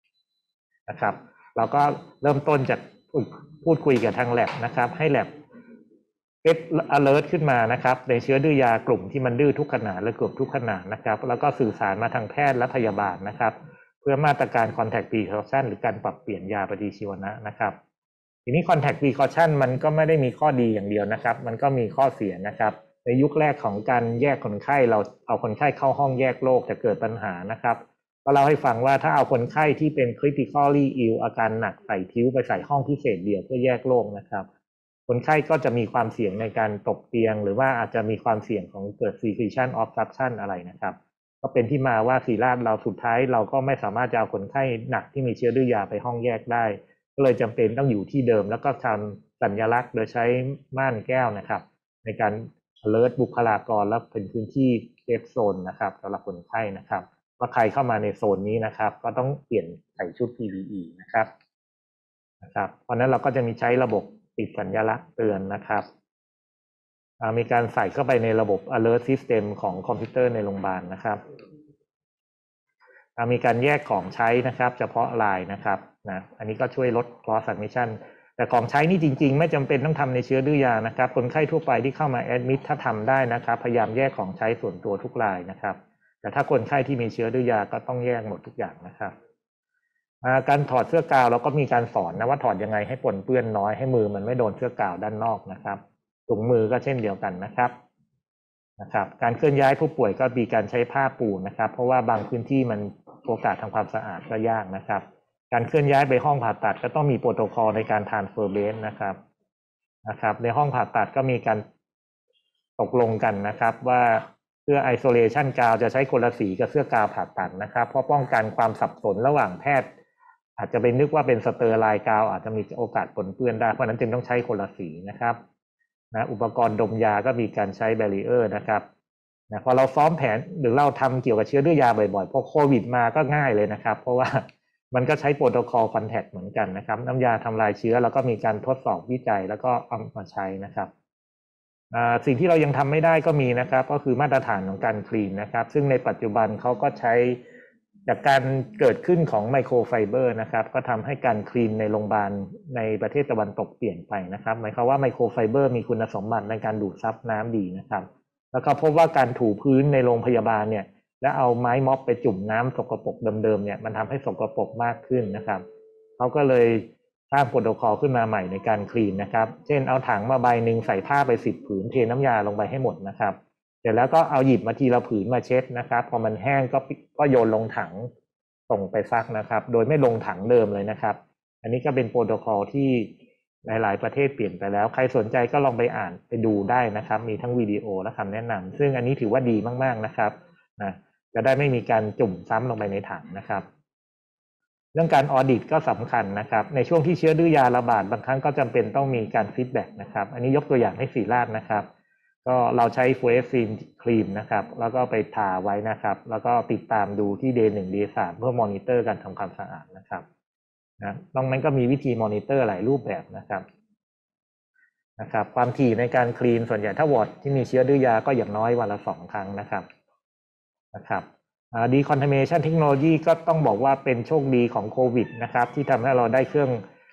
เราก็เริ่มต้นจากพูดคุยกับทาง lab นะครับให้ lab get alert ขึ้นมานะครับในเชื้อดื้อยากลุ่มที่มันดื้อทุกขนาดและเกือบทุกขนาดนะครับแล้วก็สื่อสารมาทางแพทย์และพยาบาลนะครับเพื่อมาตรการ contact precaution หรือการปรับเปลี่ยนยาปฏิชีวนะนะครับทีนี้ contact precaution มันก็ไม่ได้มีข้อดีอย่างเดียวนะครับมันก็มีข้อเสียนะครับในยุคแรกของการแยกคนไข้เราเอาคนไข้เข้าห้องแยกโรคจะเกิดปัญหานะครับก็เล่าให้ฟังว่าถ้าเอาคนไข้ที่เป็น critically ill อาการหนักใส่ทิ้วไปใส่ห้องพิเศษเดียวเพื่อแยกโรคนะครับคนไข้ก็จะมีความเสี่ยงในการตกเตียงหรือว่าอาจจะมีความเสี่ยงของเกิด physician obstruction อะไรนะครับก็เป็นที่มาว่าศิริราชเราสุดท้ายเราก็ไม่สามารถจะเอาคนไข้หนักที่มีเชื้อดื้อยาไปห้องแยกได้ก็เลยจำเป็นต้องอยู่ที่เดิมแล้วก็ทำสัญลักษณ์โดยใช้ม่านแก้วนะครับในการalert บุคลากรและเป็นพื้นที่เซฟโซนนะครับสำหรับคนไข้นะครับว่าใครเข้ามาในโซนนี้นะครับก็ต้องเปลี่ยนใส่ชุด PPE นะครับเพราะนั้นเราก็จะมีใช้ระบบติดสัญลักษณ์เตือนนะครับมีการใส่เข้าไปในระบบ alert system ของคอมพิวเตอร์ในโรงพยาบาลนะครับมีการแยกของใช้นะครับเฉพาะรายนะครับอันนี้ก็ช่วยลด cross admissionแต่ของใช้นี่จริงๆไม่จำเป็นต้องทำในเชื้อดื้อยานะครับคนไข้ทั่วไปที่เข้ามาแอดมิทถ้าทำได้นะครับพยายามแยกของใช้ส่วนตัวทุกรายนะครับแต่ถ้าคนไข้ที่มีเชื้อดื้อยาก็ต้องแยกหมดทุกอย่างนะครับการถอดเสื้อกาวเราก็มีการสอนนะว่าถอดยังไงให้ปนเปื้อนน้อยให้มือมันไม่โดนเสื้อกาวด้านนอกนะครับถุงมือก็เช่นเดียวกันนะครับการเคลื่อนย้ายผู้ป่วยก็มีการใช้ผ้าปูนะครับเพราะว่าบางพื้นที่มันโอกาสทำความสะอาดก็ยากนะครับการเคลื่อนย้ายไปห้องผ่าตัดก็ต้องมีโปรโตคอลในการtransfer bed นะครับในห้องผ่าตัดก็มีการตกลงกันนะครับว่าเสื้อ isolation กาวจะใช้คนละสีกับเสื้อกาวผ่าตัดนะครับเพราะป้องกันความสับสนระหว่างแพทย์อาจจะไปนึกว่าเป็นสเตอร์ไลน์กาวอาจจะมีโอกาสปนเปื้อนได้เพราะนั้นจึงต้องใช้คนละสีนะครับนะอุปกรณ์ดมยาก็มีการใช้แบรีเออร์นะครับนะพอเราซ้อมแผนหรือเราทำเกี่ยวกับเชื้อดื้อยาบ่อยๆพอโควิดมาก็ง่ายเลยนะครับเพราะว่ามันก็ใช้โปรโตคอลคอนแทคเหมือนกันนะครับน้ำยาทำลายเชื้อแล้วก็มีการทดสอบวิจัยแล้วก็เอามาใช้นะครับสิ่งที่เรายังทำไม่ได้ก็มีนะครับก็คือมาตรฐานของการคลีนนะครับซึ่งในปัจจุบันเขาก็ใช้จากการเกิดขึ้นของไมโครไฟเบอร์นะครับก็ทำให้การคลีนในโรงพยาบาลในประเทศตะวันตกเปลี่ยนไปนะครับหมายความว่าไมโครไฟเบอร์มีคุณสมบัติในการดูดซับน้ำดีนะครับแล้วก็พบว่าการถูพื้นในโรงพยาบาลเนี่ยและเอาไม้ม็อบไปจุ่มน้ำสกปรกเดิมๆเนี่ยมันทำให้สกปรกมากขึ้นนะครับเขาก็เลยสร้างโปรโตคอลขึ้นมาใหม่ในการคลีนนะครับเช่นเอาถังมาใบหนึ่งใส่ผ้าไป10 ผืนเทน้ำยาลงไปให้หมดนะครับเสร็จแล้วก็เอาหยิบมาทีละผืนมาเช็ดนะครับพอมันแห้งก็โยนลงถังส่งไปซักนะครับโดยไม่ลงถังเดิมเลยนะครับอันนี้ก็เป็นโปรโตคอลที่หลายๆประเทศเปลี่ยนไปแล้วใครสนใจก็ลองไปอ่านไปดูได้นะครับมีทั้งวิดีโอและคำแนะนำซึ่งอันนี้ถือว่าดีมากๆนะครับนะจะได้ไม่มีการจุ่มซ้ำลงไปในถังนะครับเรื่องการออดิตก็สำคัญนะครับในช่วงที่เชื้อดื้อยาระบาดบางครั้งก็จำเป็นต้องมีการฟีดแบ็กนะครับอันนี้ยกตัวอย่างให้ศรีราชนะครับก็เราใช้ฟลูออเรสซินครีมนะครับแล้วก็ไปทาไว้นะครับแล้วก็ติดตามดูที่ Day 1 Day 3เพื่อมอนิเตอร์การทำความสะอาดนะครับนะนอกนั้นก็มีวิธีมอนิเตอร์หลายรูปแบบนะครับความถี่ในการคลีนส่วนใหญ่ถ้าวอร์ดที่มีเชื้อดื้อยาก็อย่างน้อยวันละ2 ครั้งนะครับdecontamination technology ก็ต้องบอกว่าเป็นโชคดีของโควิดนะครับที่ทำให้เราได้เครื่อง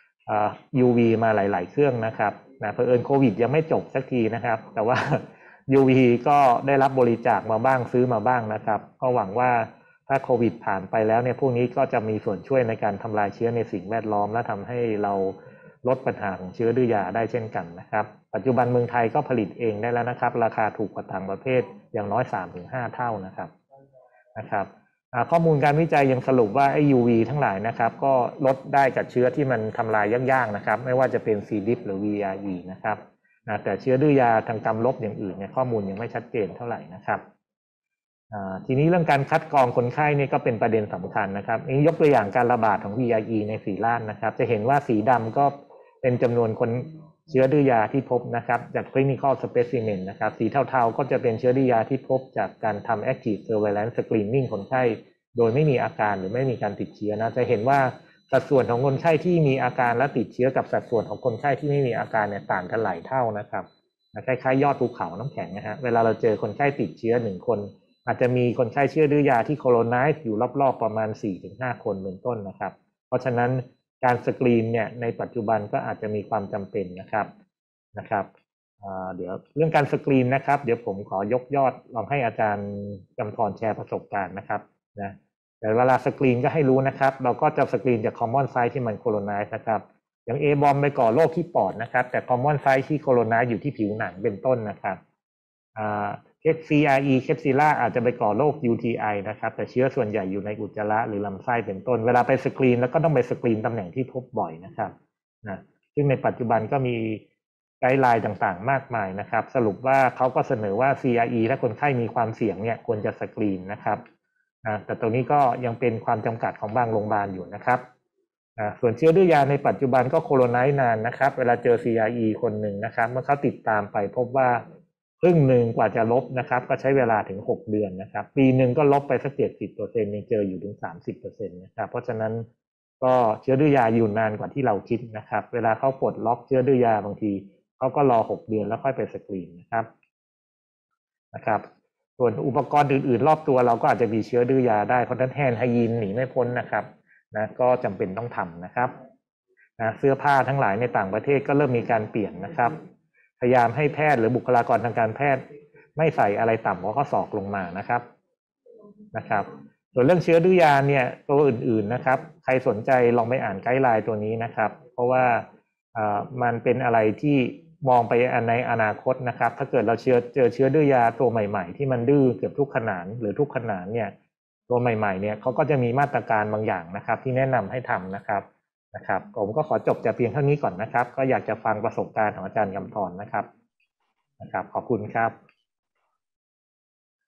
UV มาหลายๆเครื่องนะครับเผอิญโควิดยังไม่จบสักทีนะครับแต่ว่า UV ก็ได้รับบริจาคมาบ้างซื้อมาบ้างนะครับก็หวังว่าถ้าโควิดผ่านไปแล้วเนี่ยพวกนี้ก็จะมีส่วนช่วยในการทำลายเชื้อในสิ่งแวดล้อมและทำให้เราลดปัญหาของเชื้อดื้อยาได้เช่นกันนะครับปัจจุบันเมืองไทยก็ผลิตเองได้แล้วนะครับราคาถูกกว่าต่างประเทศอย่างน้อย 3-5 เท่านะครับข้อมูลการวิจัยยังสรุปว่าไอ้ UV ทั้งหลายนะครับก็ลดได้กับเชื้อที่มันทำลายยากๆนะครับไม่ว่าจะเป็น C. diff หรือ VRE นะครับแต่เชื้อดื้อยาทางกรรมลบอย่างอื่นเนี่ยข้อมูลยังไม่ชัดเจนเท่าไหร่นะครับทีนี้เรื่องการคัดกรองคนไข้นี่ก็เป็นประเด็นสำคัญนะครับนี้ยกตัวอย่างการระบาดของ VRE ในศรีราชนะครับจะเห็นว่าสีดำก็เป็นจำนวนคนเชื้อดื้อยาที่พบนะครับจาก clinical specimen นะครับสีเทาๆก็จะเป็นเชื้อดื้อยาที่พบจากการทำ active surveillance screening คนไข้โดยไม่มีอาการหรือไม่มีการติดเชื้อนะจะเห็นว่าสัดส่วนของคนไข้ที่มีอาการและติดเชื้อกับสัดส่วนของคนไข้ที่ไม่มีอาการเนี่ยต่างกันหลายเท่านะครับคล้ายๆยอดภูเขาน้ำแข็งนะฮะเวลาเราเจอคนไข้ติดเชื้อ1 คนอาจจะมีคนไข้เชื้อดื้อยาที่โคโรไนซ์อยู่รอบๆประมาณ 4-5 คนเป็นต้นนะครับเพราะฉะนั้นการสกรีนเนี่ยในปัจจุบันก็อาจจะมีความจำเป็นนะครับเดี๋ยวเรื่องการสกรีนนะครับเดี๋ยวผมขอยกยอดลองให้อาจารย์กำธรแชร์ประสบการณ์นะครับนะแต่เวลาสกรีนก็ให้รู้นะครับเราก็จะสกรีนจาก common site ที่มันโคโรไนซ์นะครับอย่าง A-bomb ไปก่อโรคที่ปอดนะครับแต่ common site ที่โคโรไนซ์อยู่ที่ผิวหนังเป็นต้นนะครับCRE เคปซิล่าอาจจะไปก่อโรค UTI นะครับแต่เชื้อส่วนใหญ่อยู่ในอุจจาระหรือลำไส้เป็นต้นเวลาไปสกรีนแล้วก็ต้องไปสกรีนตำแหน่งที่พบบ่อยนะครับซึ่งในปัจจุบันก็มีไกด์ไลน์ต่างๆมากมายนะครับสรุปว่าเขาก็เสนอว่า CRE ถ้าคนไข้มีความเสี่ยงเนี่ยควรจะสกรีนนะครับแต่ตรงนี้ก็ยังเป็นความจำกัดของบางโรงพยาบาลอยู่นะครับส่วนเชื้อดื้อยาในปัจจุบันก็โคโรไนซ์นานนะครับเวลาเจอ CRE คนหนึ่งนะครับเมื่อเขาติดตามไปพบว่าครึ่งหนึ่งกว่าจะลบนะครับก็ใช้เวลาถึง6 เดือนนะครับปีหนึ่งก็ลบไปสัก 70% ยังเจออยู่ถึง 30% นะครับเพราะฉะนั้นก็เชื้อดื้อยาอยู่นานกว่าที่เราคิดนะครับเวลาเขาปลดล็อกเชื้อดื้อยาบางทีเขาก็รอ6 เดือนแล้วค่อยไปสกรีนนะครับส่วนอุปกรณ์อื่นๆรอบตัวเราก็อาจจะมีเชื้อดื้อยาได้เพราะฉะนั้นแฮนด์ไฮยีนหนีไม่พ้นนะครับก็จำเป็นต้องทำนะครับเสื้อผ้าทั้งหลายในต่างประเทศก็เริ่มมีการเปลี่ยนนะครับพยายามให้แพทย์หรือบุคลากรทางการแพทย์ไม่ใส่อะไรต่ำกว่าข้อศอกลงมานะครับส่วนเรื่องเชื้อดื้อยาเนี่ยตัวอื่นๆนะครับใครสนใจลองไปอ่านไกด์ไลน์ตัวนี้นะครับเพราะว่ามันเป็นอะไรที่มองไปในอนาคตนะครับถ้าเกิดเราเจอเชื้อดื้อยาตัวใหม่ๆที่มันดื้อเกือบทุกขนานหรือทุกขนานเนี่ยตัวใหม่ๆเนี่ยเขาก็จะมีมาตรการบางอย่างนะครับที่แนะนำให้ทำนะครับผมก็ขอจบแต่เพียงเท่านี้ก่อนนะครับก็อยากจะฟังประสบการณ์ของอาจารย์กำธรนะครับขอบคุณครับ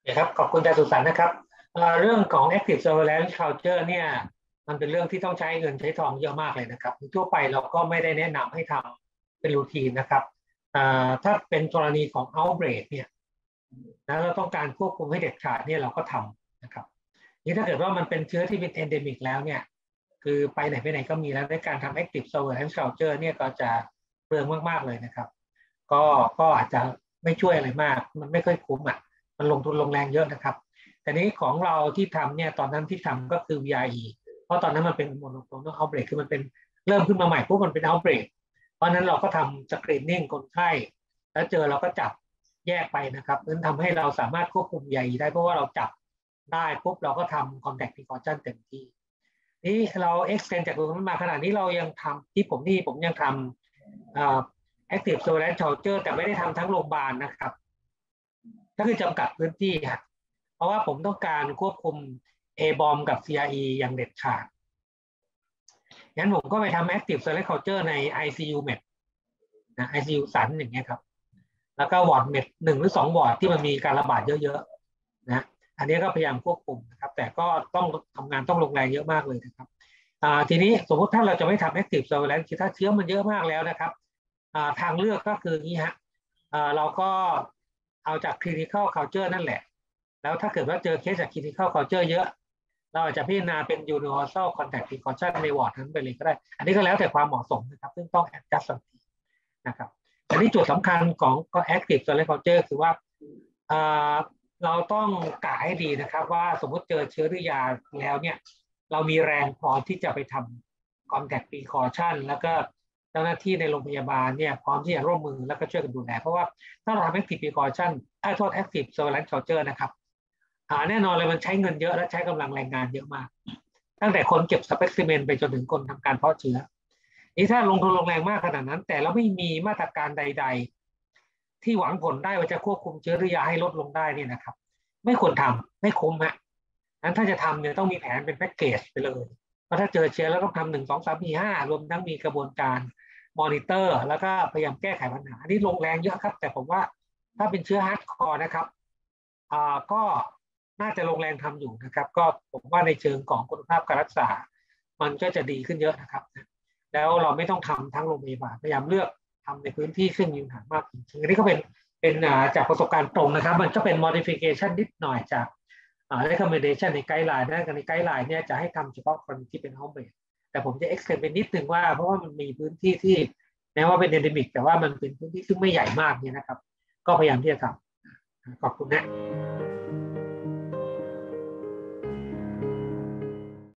นะครับขอบคุณอาจารย์สุสันต์นะครับเรื่องของ active surveillance culture เนี่ยมันเป็นเรื่องที่ต้องใช้เงินใช้ทองเยอะมากเลยนะครับทั่วไปเราก็ไม่ได้แนะนำให้ทำเป็นรูทีนนะครับถ้าเป็นกรณีของ outbreak เนี่ยนะเราต้องการควบคุมให้เด็ดขาดเนี่ยเราก็ทำนะครับนี่ถ้าเกิดว่ามันเป็นเชื้อที่เป็น endemic แล้วเนี่ยคือไปไหนก็มีแล้วในการทำ active surveillance culture เนี่ยก็จะเปลืองมากๆเลยนะครับก็อาจจะไม่ช่วยอะไรมากมันไม่ค่อยคุ้มอ่ะมันลงทุนลงแรงเยอะนะครับแต่นี้ของเราที่ทำเนี่ยตอนนั้นที่ทำก็คือ VRE เพราะตอนนั้นมันเป็น monoclonal outbreak คือมันเป็นเริ่มขึ้นมาใหม่ปุ๊บมันเป็น outbreak เพราะนั้นเราก็ทำ screening คนไข้แล้วเจอเราก็จับแยกไปนะครับนั้นทำให้เราสามารถควบคุม VRE ได้เพราะว่าเราจับได้ปุ๊บเราก็ทำ contact precaution เต็มที่นี่เรา extend จากตรงนั้นมาขนาดนี้เรายังทำที่ผมยังทำactive surveillance culture แต่ไม่ได้ทำทั้งโรงพยาบาลนะครับก็คือจำกัดพื้นที่ครับเพราะว่าผมต้องการควบคุม A-bomb กับ CRE อย่างเด็ดขาดงั้นผมก็ไปทำ active surveillance culture ใน ICU med นะ ICU สันอย่างเงี้ยครับแล้วก็วอร์ดเมด1 หรือ 2 วอร์ดที่มันมีการระบาดเยอะๆนะอันนี้ก็พยายามควบคุมนะครับแต่ก็ต้องทำงานต้องลงแรงเยอะมากเลยนะครับทีนี้สมมติถ้าเราจะไม่ทำ active surveillance คือถ้าเชื้อมันเยอะมากแล้วนะครับทางเลือกก็คือนี้ฮะเราก็เอาจาก clinical culture นั่นแหละแล้วถ้าเกิดว่าเจอเคสจาก clinical culture เยอะเราอาจจะพิจารณาเป็น universal contact precaution ในวอร์ดนั้นไปเลยก็ได้อันนี้ก็แล้วแต่ความเหมาะสมนะครับซึ่งต้อง adjust นะครับอันนี้จุดสำคัญของ active surveillance culture คือว่าเราต้องกะให้ดีนะครับว่าสมมติเจอเชื้อหรือยาแล้วเนี่ยเรามีแรงพอที่จะไปทำ contact precaution แล้วก็เจ้าหน้าที่ในโรงพยาบาลเนี่ยพร้อมที่จะร่วมมือแล้วก็ช่วยกันดูแลเพราะว่าถ้าเราทำ active precaution โทษ active surveillance culture นะครับแน่นอนเลยมันใช้เงินเยอะและใช้กำลังแรงงานเยอะมากตั้งแต่คนเก็บ specimen ไปจนถึงคนทำการเพาะเชื้อนี่ถ้าลงทุนลงแรงมากขนาดนั้นแต่เราไม่มีมาตรการใดๆที่หวังผลได้ว่าจะควบคุมเชื้อหรือยาให้ลดลงได้นี่นะครับไม่ควรทำไม่คุ้มฮะนั้นถ้าจะทำเนี่ยต้องมีแผนเป็นแพ็กเกจไปเลยเพราะถ้าเจอเชื้อแล้วต้องทำ1 2 3 4 5รวมทั้งมีกระบวนการมอนิเตอร์แล้วก็พยายามแก้ไขปัญหาอันนี้ลงแรงเยอะครับแต่ผมว่าถ้าเป็นเชื้อฮาร์ดคอร์นะครับก็น่าจะลงแรงทำอยู่นะครับก็ผมว่าในเชิงของคุณภาพการรักษามันก็จะดีขึ้นเยอะนะครับแล้วเราไม่ต้องทำทั้งโรงพยาบาลพยายามเลือกทำในพื้นที่ซึ่งมีปัญหามากจริงๆอันนี้ก็เป็นจากประสบการณ์ตรงนะครับมันก็เป็น modification นิดหน่อยจากrecommendation ในไกด์ไลน์นะในไกด์ไลน์เนี่ยจะให้ทำเฉพาะคนที่เป็น outbreak แต่ผมจะ extend ไปนิดนึงว่าเพราะว่ามันมีพื้นที่ที่แม้ว่าเป็น endemic แต่ว่ามันเป็นพื้นที่ซึ่งไม่ใหญ่มากเนี่ยนะครับก็พยายามที่จะทำขอบคุณนะ